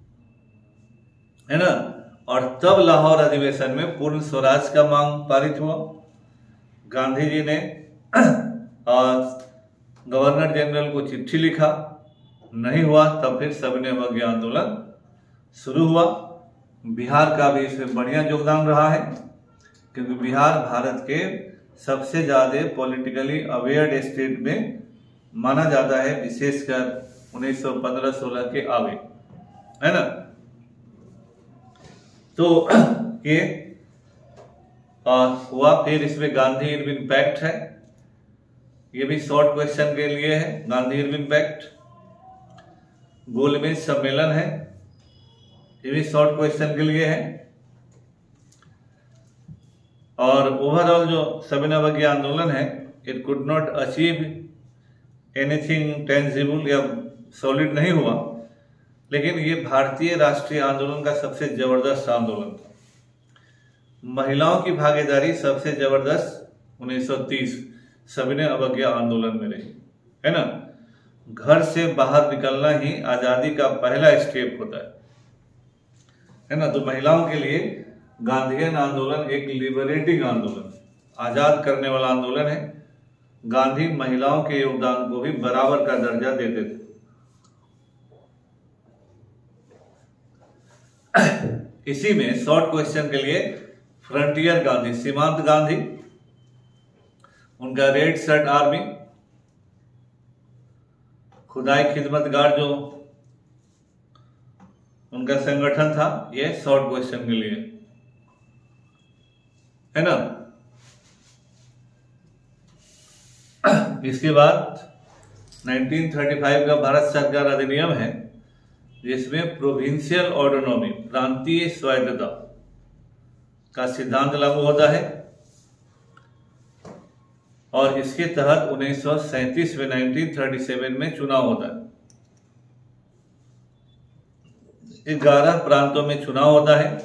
है ना। और तब लाहौर अधिवेशन में पूर्ण स्वराज का मांग पारित हुआ। गांधी जी ने गवर्नर जनरल को चिट्ठी लिखा, नहीं हुआ, तब फिर सविनय अवज्ञा आंदोलन शुरू हुआ। बिहार का भी इसमें बढ़िया योगदान रहा है, क्योंकि बिहार भारत के सबसे ज्यादा पॉलिटिकली अवेयर स्टेट में माना जाता है, विशेषकर उन्नीस सौ पंद्रह सोलह के आगे, है ना। तो ये आ, हुआ। फिर इसमें गांधी इरविन पैक्ट है, ये भी शॉर्ट क्वेश्चन के लिए है। गांधी इरविन पैक्ट, गोलमेज सम्मेलन है, ये भी शॉर्ट क्वेश्चन के लिए है। और ओवरऑल जो सविनय अवज्ञा आंदोलन है, it could not achieve anything tangible या सॉलिड नहीं हुआ, लेकिन ये भारतीय राष्ट्रीय आंदोलन का सबसे जबरदस्त आंदोलन था। महिलाओं की भागीदारी सबसे जबरदस्त उन्नीस सौ तीस सविनय अवज्ञा आंदोलन में रही, है ना। घर से बाहर निकलना ही आजादी का पहला स्टेप होता है, है ना। तो महिलाओं के लिए गांधीयन आंदोलन एक लिबरेटिंग आंदोलन, आजाद करने वाला आंदोलन है। गांधी महिलाओं के योगदान को भी बराबर का दर्जा देते थे। इसी में शॉर्ट क्वेश्चन के लिए फ्रंटियर गांधी, सीमांत गांधी, उनका रेड शर्ट आर्मी, खुदाई खिदमतगार जो उनका संगठन था, ये शॉर्ट क्वेश्चन के लिए, है ना। इसके बाद उन्नीस सौ पैंतीस का भारत सरकार अधिनियम है, जिसमें प्रोविंशियल ऑटोनॉमी, प्रांतीय स्वायत्तता का सिद्धांत लागू होता है। और इसके तहत उन्नीस सौ सैंतीस में उन्नीस सौ सैंतीस में चुनाव होता है। ग्यारह प्रांतों में चुनाव होता है।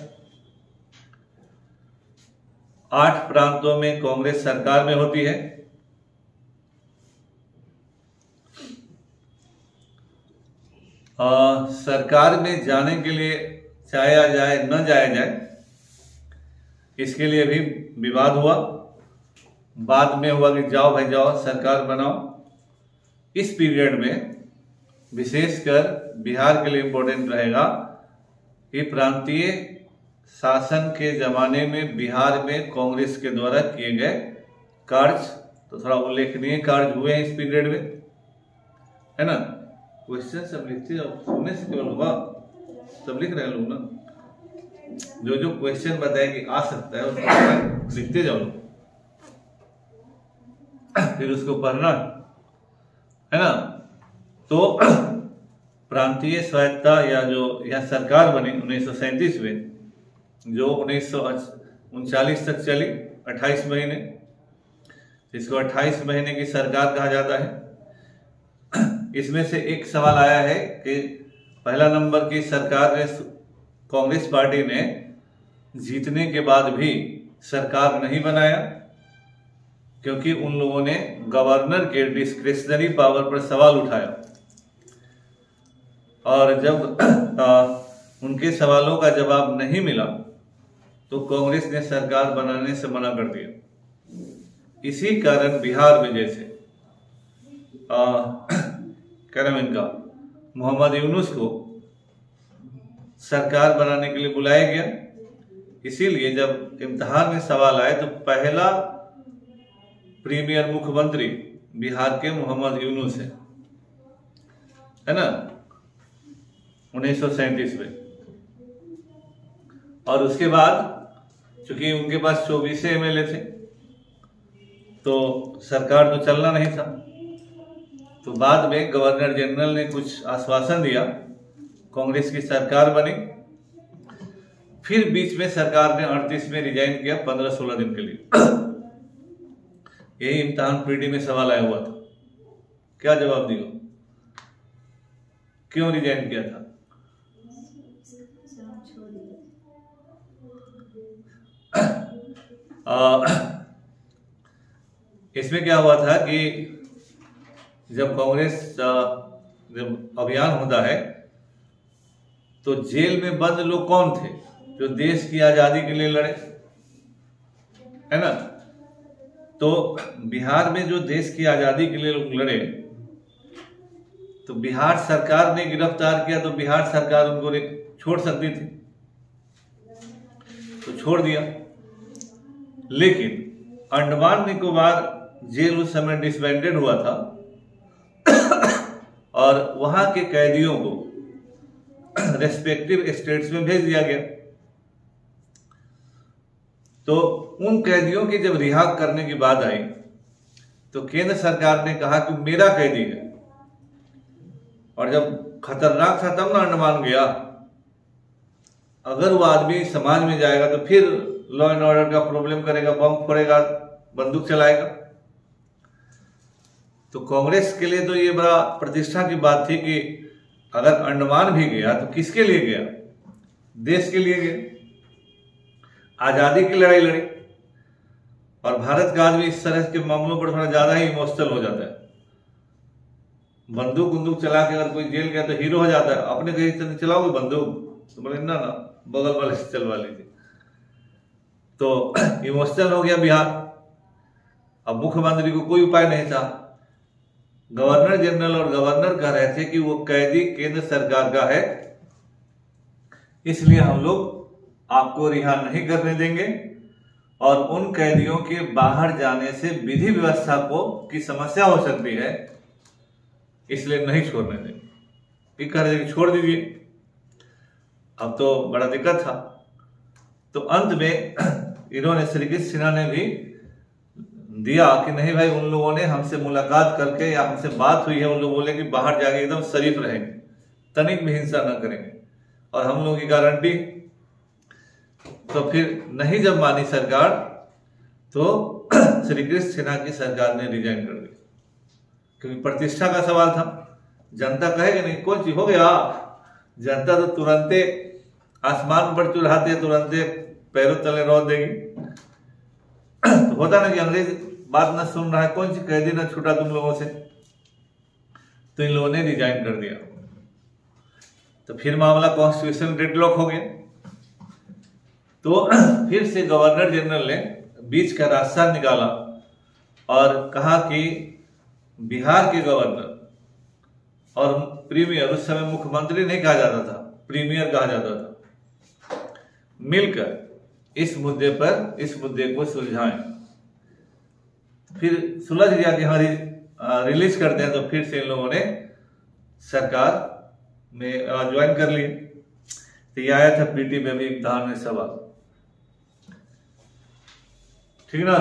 आठ प्रांतों में कांग्रेस सरकार में होती है। आ, सरकार में जाने के लिए जाया जाए न जाया जाए, इसके लिए भी विवाद हुआ। बाद में हुआ कि जाओ भाई जाओ, सरकार बनाओ। इस पीरियड में विशेषकर बिहार के लिए इंपॉर्टेंट रहेगा कि प्रांतीय शासन के जमाने में बिहार में कांग्रेस के द्वारा किए गए कार्य, तो थोड़ा उल्लेखनीय कार्य हुए हैं इस पीरियड में, है ना। क्वेश्चन सब लिखते जाओ, सुनने से केवल होगा, सब लिख रहे हैं लोग ना। जो जो क्वेश्चन बताए कि आ सकता है उसको लिखते जाओ, फिर उसको पढ़ना, है ना। तो प्रांतीय स्वायत्तता या जो यह सरकार बनी उन्नीस सौ सैंतीस में, जो उन्नीस सौ उनचालीस तक चली, अट्ठाईस महीने, इसको अट्ठाईस महीने की सरकार कहा जाता है। इसमें से एक सवाल आया है कि पहला नंबर की सरकार ने, कांग्रेस पार्टी ने जीतने के बाद भी सरकार नहीं बनाया, क्योंकि उन लोगों ने गवर्नर के डिस्क्रिशनरी पावर पर सवाल उठाया। और जब आ, उनके सवालों का जवाब नहीं मिला तो कांग्रेस ने सरकार बनाने से मना कर दिया। इसी कारण बिहार में जैसे क्या नाम इनका मोहम्मद यूनुस को सरकार बनाने के लिए बुलाया गया। इसीलिए जब इम्तिहान में सवाल आए तो पहला प्रीमियर मुख्यमंत्री बिहार के मोहम्मद यूनुस है, है ना, उन्नीस सौ सैंतीस में। और उसके बाद चूंकि उनके पास चौबीस एम एल ए थे तो सरकार तो चलना नहीं था, तो बाद में गवर्नर जनरल ने कुछ आश्वासन दिया, कांग्रेस की सरकार बनी। फिर बीच में सरकार ने अड़तीस में रिजाइन किया पंद्रह सोलह दिन के लिए। यही इम्तिहान पीटी में सवाल आया हुआ था, क्या जवाब दियो, क्यों रिजाइन किया था? आ, इसमें क्या हुआ था कि जब कांग्रेस जब अभियान होता है तो जेल में बंद लोग कौन थे जो देश की आजादी के लिए लड़े, है ना। तो बिहार में जो देश की आजादी के लिए लोग लड़े तो बिहार सरकार ने गिरफ्तार किया तो बिहार सरकार उनको छोड़ सकती थी, तो छोड़ दिया। लेकिन अंडमान निकोबार जेल उस समय डिसबैंडेड हुआ था और वहां के कैदियों को रेस्पेक्टिव स्टेट्स में भेज दिया गया। तो उन कैदियों की जब रिहा करने की बात आई तो केंद्र सरकार ने कहा कि मेरा कैदी है, और जब खतरनाक था तब ना अंडमान गया। अगर वो आदमी समाज में जाएगा तो फिर लॉ एंड ऑर्डर का प्रॉब्लम करेगा, बम फोड़ेगा, बंदूक चलाएगा। तो कांग्रेस के लिए तो ये बड़ा प्रतिष्ठा की बात थी कि अगर अंडमान भी गया तो किसके लिए गया, देश के लिए गया, आजादी की लड़ाई लड़ी। और भारत का आदमी इस तरह के मामलों पर थोड़ा ज्यादा ही इमोशनल हो जाता है। बंदूक बंदूक चला के अगर कोई जेल गया तो हीरो हो जाता है। अपने कहीं चलाओगे बंदूक तो बोले ना ना बगल वाले से चलवा लीजिए। तो इमोशनल हो गया बिहार। अब मुख्यमंत्री को कोई उपाय नहीं था। गवर्नर जनरल और गवर्नर कह रहे थे कि वो कैदी केंद्र सरकार का है, इसलिए हम लोग आपको रिहा नहीं करने देंगे और उन कैदियों के बाहर जाने से विधि व्यवस्था को की समस्या हो सकती है, इसलिए नहीं छोड़ने देंगे। ये कह रहे थे कि छोड़ दीजिए। अब तो बड़ा दिक्कत था। तो अंत में इन्होंने श्रीकृष्ण सिन्हा ने भी दिया कि नहीं भाई, उन लोगों ने हमसे मुलाकात करके या हमसे बात हुई है, उन लोग बोले कि बाहर जाके एकदम शरीफ रहेंगे, तनिक भी हिंसा न करेंगे, और हम लोगों की गारंटी। तो फिर नहीं जब मानी सरकार तो श्रीकृष्ण सिन्हा की सरकार ने रिजाइन कर दी, क्योंकि प्रतिष्ठा का सवाल था। जनता कहेगा नहीं कौन चीज हो गया, जनता तो तुरंते आसमान पर चुराते तुरंते पैरों तले रौद देगी। तो होता ना कि अंग्रेज बात न सुन रहा है, कौन सी कैदी न छूटा तुम लोगों से, तो इन लोगों ने रिजाइन कर दिया। तो फिर मामला कॉन्स्टिट्यूशन डेडलॉक हो गया। तो फिर से गवर्नर जनरल ने बीच का रास्ता निकाला और कहा कि बिहार के गवर्नर और प्रीमियर, उस समय मुख्यमंत्री नहीं कहा जाता था, प्रीमियर कहा जाता था, मिलकर इस मुद्दे पर इस मुद्दे को सुलझाएं। फिर सुलझ गया कि हाँ रिलीज करते हैं। तो फिर से इन लोगों ने सरकार में ज्वाइन कर ली। तो ये आया था पीटी में भी इम्तिहान में सवाल, ठीक ना।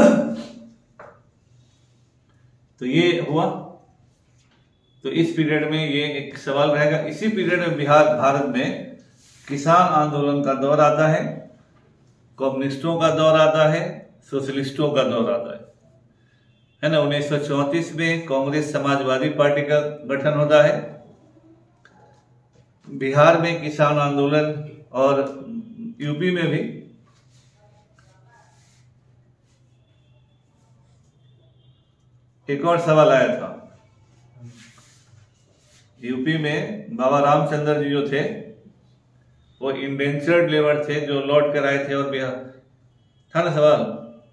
तो ये हुआ। तो इस पीरियड में ये एक सवाल रहेगा। इसी पीरियड में बिहार भारत में किसान आंदोलन का दौर आता है, कम्युनिस्टों का दौर आता है, सोशलिस्टों का दौर आता है, है ना। उन्नीस सौ चौंतीस में कांग्रेस समाजवादी पार्टी का गठन होता है। बिहार में किसान आंदोलन और यूपी में भी। एक और सवाल आया था, यूपी में बाबा रामचंद्र जी जो थे वो इंडेंचर्ड लेबर थे, जो लौट कर आए थे और बिहार था ना सवाल,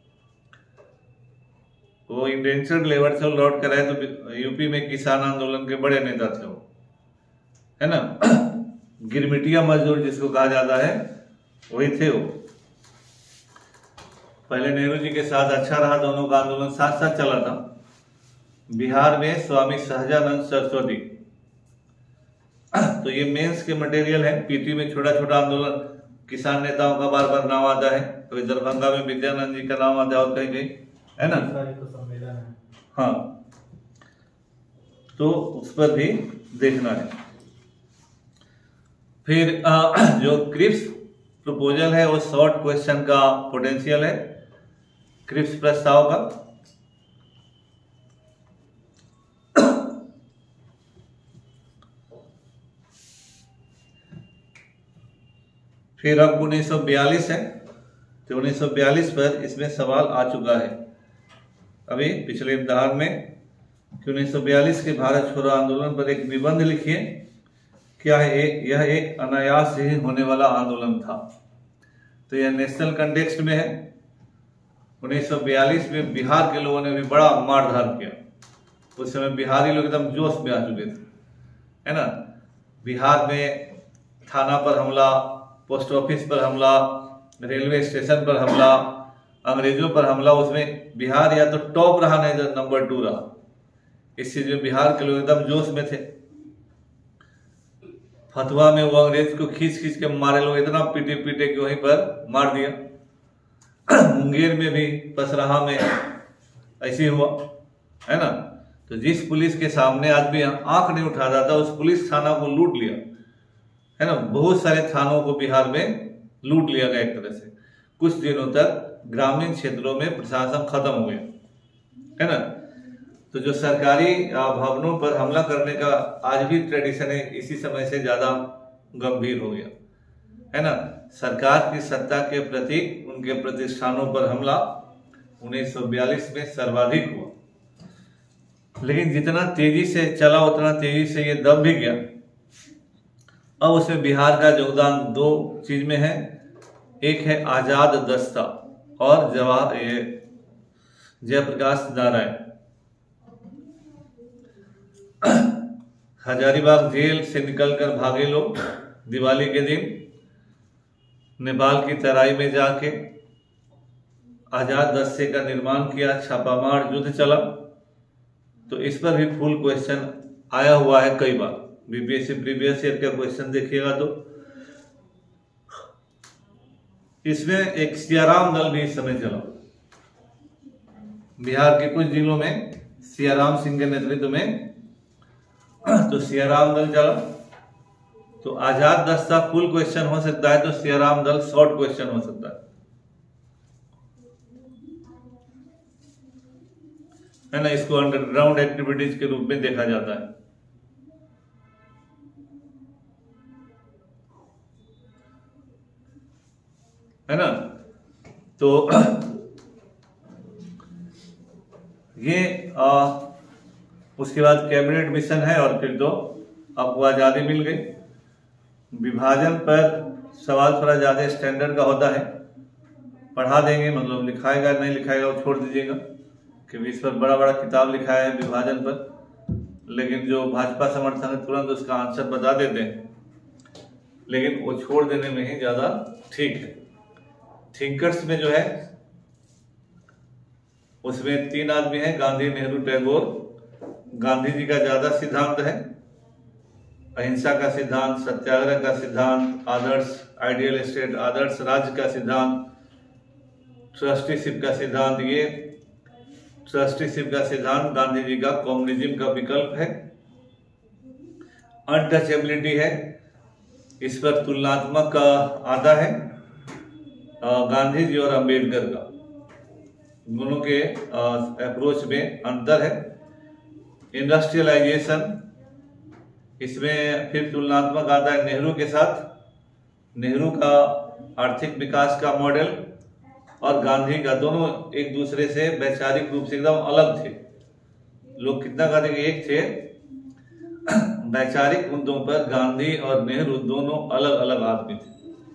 वो इंडेंचर्ड लेबर से लौट कर आए तो यूपी में किसान आंदोलन के बड़े नेता थे वो, है ना। गिरमिटिया मजदूर जिसको कहा जाता है वही थे वो। पहले नेहरू जी के साथ अच्छा रहा, दोनों का आंदोलन साथ साथ चला था। बिहार में स्वामी सहजानंद सरस्वती, तो ये मेंस के मटेरियल है। पीटी में छोटा छोटा आंदोलन किसान नेताओं का बार बार नाम आता है, कभी दरभंगा में विद्यानंद जी का नाम आता है और कहीं कहीं, है ना। हाँ, तो उस पर भी देखना है। फिर आ, जो क्रिप्स प्रपोजल है वो शॉर्ट क्वेश्चन का पोटेंशियल है, क्रिप्स प्रस्ताव का। फिर अब उन्नीस सौ बयालीस है, तो उन्नीस सौ बयालीस पर इसमें सवाल आ चुका है अभी पिछले इम्तिहान में कि उन्नीस सौ बयालीस के भारत छोड़ो आंदोलन पर एक निबंध लिखिए। क्या है एक, यह एक अनायास ही होने वाला आंदोलन था। तो यह नेशनल कंटेक्स्ट में है। उन्नीस सौ बयालीस में बिहार के लोगों ने भी बड़ा मारधार किया। उस समय बिहारी लोग एकदम जोश में आ चुके थे, है ना। बिहार में थाना पर हमला, पोस्ट ऑफिस पर हमला, रेलवे स्टेशन पर हमला, अंग्रेजों पर हमला। उसमें बिहार या तो टॉप रहा नहीं तो नंबर टू रहा। इस चीज में बिहार के लोग एकदम जोश में थे। फतवा में वो अंग्रेज को खींच खींच के मारे, लोग इतना पीटे पीटे के वहीं पर मार दिया। मुंगेर में भी, पसराहा में ऐसे हुआ, है ना। तो जिस पुलिस के सामने आदमी आंख नहीं उठाता था उस पुलिस थाना को लूट लिया, है ना। बहुत सारे थानों को बिहार में लूट लिया गया एक तरह से। कुछ दिनों तक ग्रामीण क्षेत्रों में प्रशासन खत्म हो गया, है ना। तो जो सरकारी भवनों पर हमला करने का आज भी ट्रेडिशन है, इसी समय से ज्यादा गंभीर हो गया, है ना। सरकार की सत्ता के प्रति उनके प्रतिष्ठानों पर हमला उन्नीस सौ बयालीस में सर्वाधिक हुआ। लेकिन जितना तेजी से चला उतना तेजी से ये दब भी गया। अब उसमें बिहार का योगदान दो चीज में है, एक है आजाद दस्ता और जवाहर ये जयप्रकाश नारायण। हजारीबाग जेल से निकलकर भागे लोग दिवाली के दिन नेपाल की तराई में जाके आजाद दस्ते का निर्माण किया, छापामार युद्ध चला। तो इस पर भी फुल क्वेश्चन आया हुआ है कई बार। बीपीएससी प्रीवियस ईयर का क्वेश्चन देखिएगा तो इसमें एक सियाराम दल भी इस समय चला। बिहार के कुछ जिलों में सियाराम सिंह के नेतृत्व में तो सियाराम दल चला। तो आजाद दस्ता फुल क्वेश्चन हो सकता है, तो सियाराम दल शॉर्ट क्वेश्चन हो सकता है, है ना। इसको अंडरग्राउंड एक्टिविटीज के रूप में देखा जाता है। है ना। तो ये आ, उसके बाद कैबिनेट मिशन है और फिर तो आपको आजादी मिल गई। विभाजन पर सवाल थोड़ा ज्यादा स्टैंडर्ड का होता है, पढ़ा देंगे, मतलब लिखाएगा नहीं लिखाएगा वो छोड़ दीजिएगा, क्योंकि इस पर बड़ा बड़ा किताब लिखा है विभाजन पर। लेकिन जो भाजपा समर्थक है तुरंत उसका आंसर बता देते हैं, लेकिन वो छोड़ देने में ही ज्यादा ठीक है। थिंकर्स में जो है उसमें तीन आदमी हैं, गांधी, नेहरू, टैगोर। गांधी जी का ज्यादा सिद्धांत है, अहिंसा का सिद्धांत, सत्याग्रह का सिद्धांत, आदर्श आइडियल स्टेट, आदर्श राज्य का सिद्धांत, ट्रस्टीशिप का सिद्धांत। ये ट्रस्टीशिप का सिद्धांत गांधी जी का कम्युनिज्म का विकल्प है। अनटचेबिलिटी है, इस पर तुलनात्मक आता है गांधी जी और अंबेडकर का, दोनों के अप्रोच में अंतर है। इंडस्ट्रियलाइजेशन, इसमें फिर तुलनात्मक आता है नेहरू के साथ। नेहरू का आर्थिक विकास का मॉडल और गांधी का, दोनों एक दूसरे से वैचारिक रूप से एकदम अलग थे। लोग कितना कहते कि एक थे, वैचारिक मुद्दों पर गांधी और नेहरू दोनों अलग अलग आदमी थे।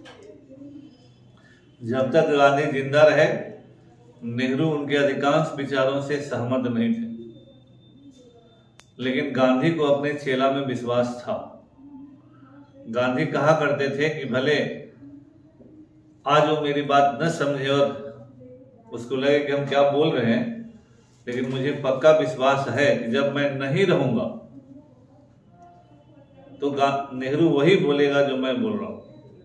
जब तक गांधी जिंदा रहे, नेहरू उनके अधिकांश विचारों से सहमत नहीं थे, लेकिन गांधी को अपने चेला में विश्वास था। गांधी कहा करते थे कि भले आज वो मेरी बात न समझे और उसको लगे कि हम क्या बोल रहे हैं, लेकिन मुझे पक्का विश्वास है कि जब मैं नहीं रहूंगा तो नेहरू वही बोलेगा जो मैं बोल रहा हूं।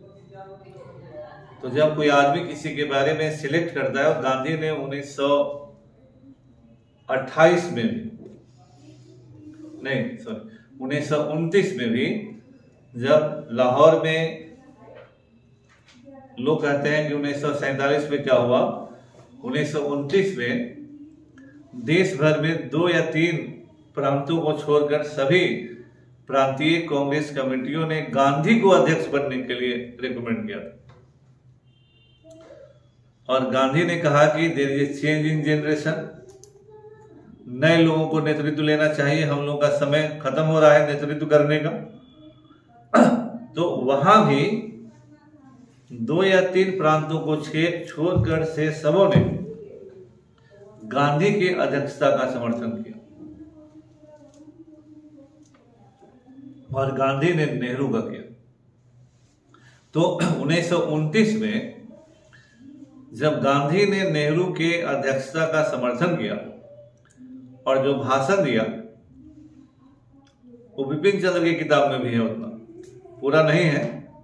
तो जब कोई आदमी किसी के बारे में सिलेक्ट करता है, और गांधी ने उन्नीस सौ अट्ठाईस में भी नहीं सॉरी उन्नीस सौ उनतीस में भी, जब लाहौर में लोग कहते हैं कि उन्नीस सौ सैंतालीस में क्या हुआ, उन्नीस सौ उनतीस में देश भर में दो या तीन प्रांतों को छोड़कर सभी प्रांतीय कांग्रेस कमेटियों ने गांधी को अध्यक्ष बनने के लिए रिकमेंड किया था। और गांधी ने कहा कि there is change in generation, नए लोगों को नेतृत्व लेना चाहिए, हम लोगों का समय खत्म हो रहा है नेतृत्व करने का। तो वहां भी दो या तीन प्रांतों को छोड़कर से सबों ने गांधी की अध्यक्षता का समर्थन किया, और गांधी ने नेहरू का किया। तो उन्नीस सौ उनतीस में जब गांधी ने नेहरू के अध्यक्षता का समर्थन किया और जो भाषण दिया, वो बिपिन चंद्र की किताब में भी है, उतना पूरा नहीं है,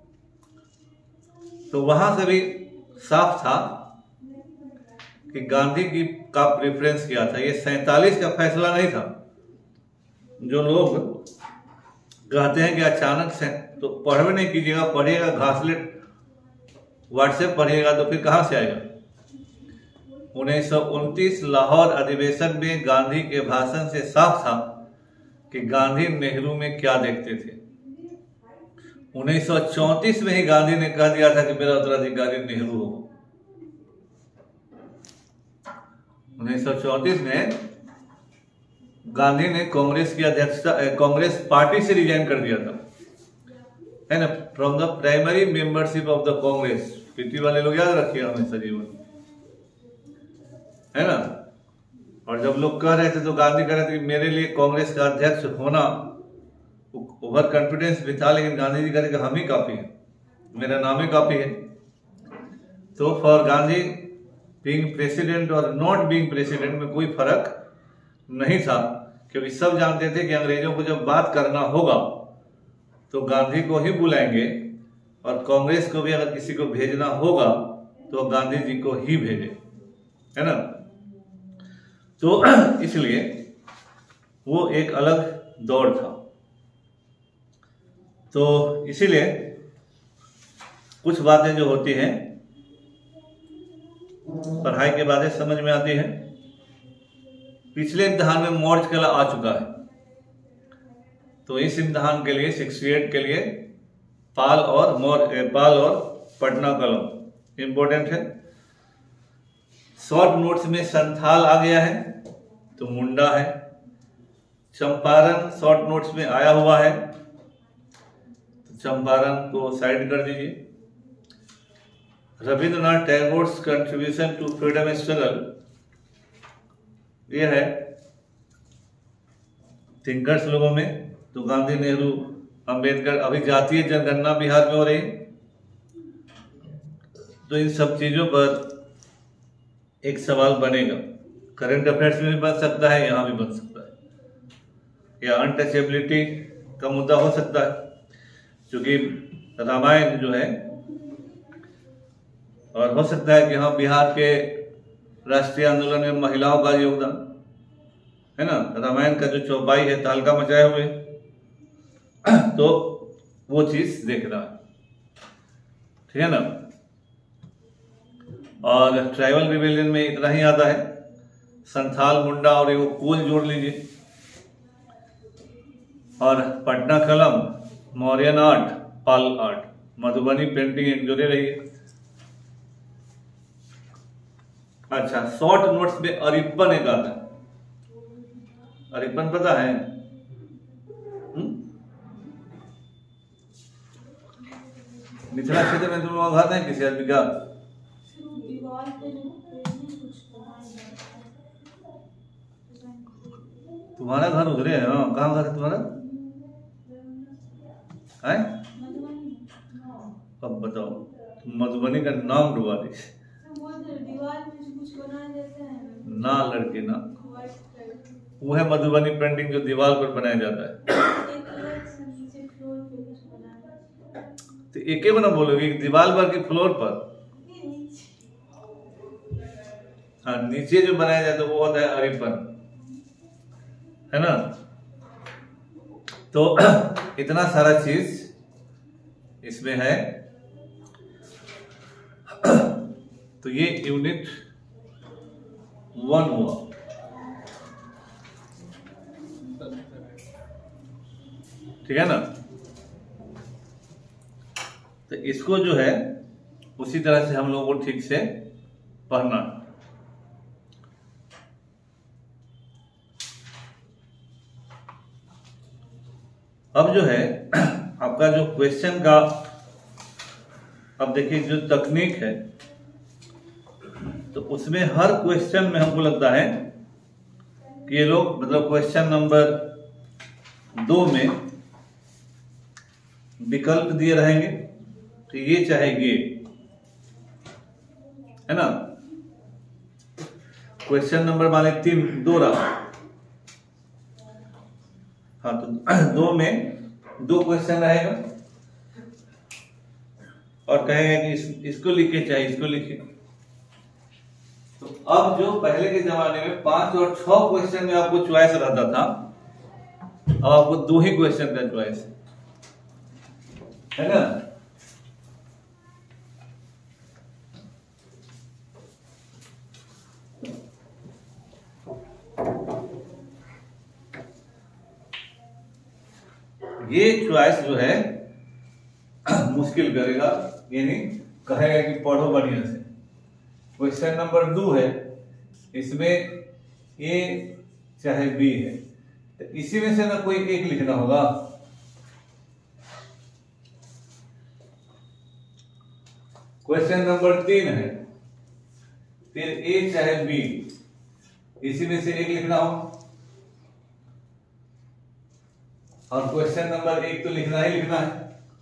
तो वहां से भी साफ था कि गांधी की का प्रेफरेंस किया था। ये सैतालीस का फैसला नहीं था। जो लोग कहते हैं कि अचानक से, तो पढ़वे नहीं कीजिएगा, पढ़िएगा घासलेट व्हाट्सएप पढ़िएगा तो फिर कहां से आएगा। उन्नीस सौ उनतीस लाहौर अधिवेशन में गांधी के भाषण से साफ था कि गांधी नेहरू में क्या देखते थे। उन्नीस सौ चौंतीस में ही गांधी ने कह दिया था कि मेरा उत्तराधिकारी नेहरू हो। उन्नीस सौ चौंतीस में गांधी ने कांग्रेस की अध्यक्षता कांग्रेस पार्टी से रिजाइन कर दिया था, है ना, from the primary membership of the Congress. PT वाले लोग याद रखिए हमेशा जीवन, है ना। और जब लोग कह रहे थे तो गांधी कह रहे थे कि मेरे लिए कांग्रेस का अध्यक्ष होना ओवर कॉन्फिडेंस भी था, लेकिन गांधी जी कह रहे कि हम ही काफी है, मेरा नाम ही काफी है। तो फॉर गांधी बीइंग प्रेसिडेंट और नॉट बीइंग प्रेसिडेंट में कोई फर्क नहीं था, क्योंकि सब जानते थे कि अंग्रेजों को जब बात करना होगा तो गांधी को ही बुलाएंगे, और कांग्रेस को भी अगर किसी को भेजना होगा तो गांधी जी को ही भेजे, है ना। तो इसलिए वो एक अलग दौर था। तो इसीलिए कुछ बातें जो होती हैं पढ़ाई के बाद समझ में आती है। पिछले इम्तिहान में मौर्ज कला आ चुका है, तो इस इम्तिहान के लिए अड़सठ के लिए पाल और मौर्य पाल और पटना कलम इंपॉर्टेंट है। शॉर्ट नोट्स में संथाल आ गया है तो मुंडा है। चंपारण शॉर्ट नोट्स में आया हुआ है तो चंपारण को साइड कर दीजिए। Rabindranath Tagore contribution to freedom struggle, ये है थिंकर्स लोगों में, तो गांधी, नेहरू, अंबेडकर। अभी जातीय जनगणना बिहार में हो रही है, तो इन सब चीजों पर एक सवाल बनेगा। करंट अफेयर्स में भी बन सकता है, यहां भी बन सकता है, या अनटचेबिलिटी का मुद्दा हो सकता है, क्योंकि रामायण जो है, और हो सकता है कि हाँ बिहार के राष्ट्रीय आंदोलन में महिलाओं का योगदान, है ना, रामायण का जो चौपाई है तहलका मचाए हुए, तो वो चीज देख रहा है, ठीक है ना। और ट्राइबल रिबेलियन में इतना ही आता है, संथाल, मुंडा और एगो कोल जोड़ लीजिए। और Patna Kalam, Mauryan art, Pal art, Madhubani painting एक जोड़े रहिए। अच्छा, शॉर्ट नोट्स में अरिपन एक आता है। अरिपन पता है? हुँ? मिथिला क्षेत्र में तुम लोग घर है किसी आदमी का? तुम्हारा घर उधरे है? हाँ, कहाँ घर है तुम्हारा? है? अब बताओ, मधुबनी का नाम डुबा दी ना लड़के ना। वो है मधुबनी पेंटिंग जो दीवार पर बनाया जाता है। तो एक ही बना बोलोगे दीवार पर कि फ्लोर पर? हाँ, नीचे जो बनाया जाता है वो होता है अरिपन, है ना। तो इतना सारा चीज इसमें है। तो ये यूनिट वन हुआ। ठीक है ना। तो इसको जो है उसी तरह से हम लोगों को ठीक से पढ़ना। अब जो है आपका जो क्वेश्चन का, अब देखिए जो तकनीक है तो उसमें हर क्वेश्चन में हमको लगता है कि ये लोग मतलब क्वेश्चन नंबर दो में विकल्प दिए रहेंगे। तो ये चाहे ये, है ना। क्वेश्चन नंबर माने तीन दो रहा, हाँ, तो दो में दो क्वेश्चन रहेगा और कहेगा कि इस, इसको लिखे चाहे इसको लिखे। तो अब जो पहले के जमाने में पांच और छह क्वेश्चन में आपको चॉइस रहता था, अब आपको दो ही क्वेश्चन का चॉइस है ना। ये चॉइस जो है मुश्किल करेगा, यानी कहेगा कि पढ़ो बढ़िया से। क्वेश्चन नंबर दो है, इसमें ए चाहे बी है, तो इसी में से ना कोई एक लिखना होगा। क्वेश्चन नंबर तीन है, फिर ए चाहे बी, इसी में से एक लिखना हो। और क्वेश्चन नंबर एक तो लिखना ही लिखना है,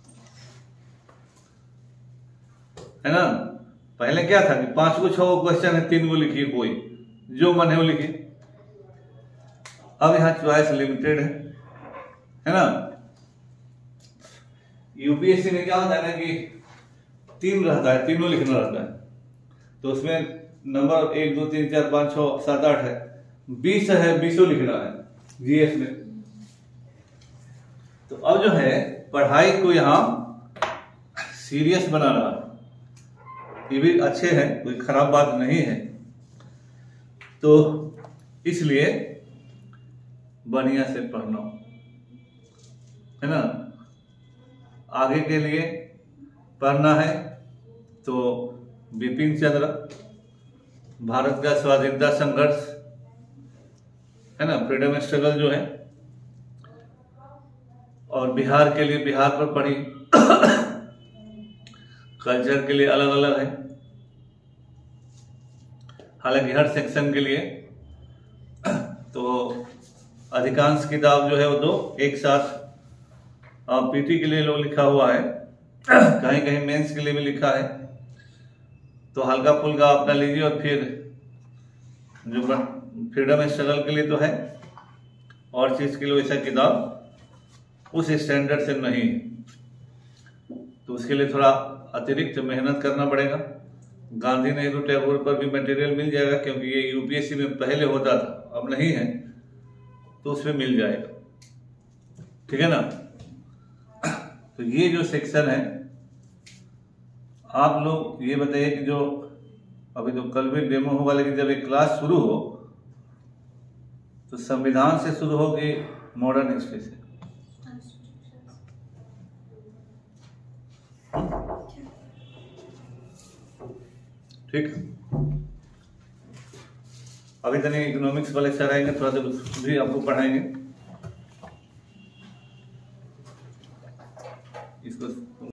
है ना। पहले क्या था कि पांच को छह क्वेश्चन है, तीन को लिखिए, कोई जो मन है वो लिखिए। अब यहाँ चॉइस लिमिटेड है, है ना। यूपीएससी में क्या होता है ना कि तीन रहता है, तीनों लिखना रहता है। तो उसमें नंबर एक दो तीन चार पांच छह सात आठ है, बीस है, बीसों लिखना है जीएस में। तो अब जो है पढ़ाई को यहाँ सीरियस बना रहा है, ये भी अच्छे हैं, कोई खराब बात नहीं है। तो इसलिए बढ़िया से पढ़ना, है ना। आगे के लिए पढ़ना है तो बिपिन चंद्र, भारत का स्वाधीनता संघर्ष, है ना, फ्रीडम स्ट्रगल जो है, और बिहार के लिए बिहार पर पढ़ी। कल्चर के लिए अलग अलग है, हालांकि हर सेक्शन के लिए। तो अधिकांश किताब जो है वो दो एक साथ, पीटी के लिए लोग लिखा हुआ है, कहीं कहीं मेंस के लिए भी लिखा है। तो हल्का फुल्का अपना लीजिए, और फिर जो फ्रीडम स्ट्रगल के लिए तो है, और चीज के लिए वैसा किताब उस स्टैंडर्ड से नहीं है, तो उसके लिए थोड़ा अतिरिक्त मेहनत करना पड़ेगा। गांधी नेहरू टैगोर पर भी मटेरियल मिल जाएगा, क्योंकि ये यूपीएससी में पहले होता था, अब नहीं है, तो उसमें मिल जाएगा। ठीक है ना। तो ये जो सेक्शन है, आप लोग ये बताइए कि जो अभी तो कल भी डेमो होगा, लेकिन जब एक क्लास शुरू हो तो संविधान से शुरू होगी मॉडर्न हिस्ट्री से? ठीक। अभी तक इकोनॉमिक्स वाले सर आएंगे, थोड़ा देर भी आपको पढ़ाएंगे।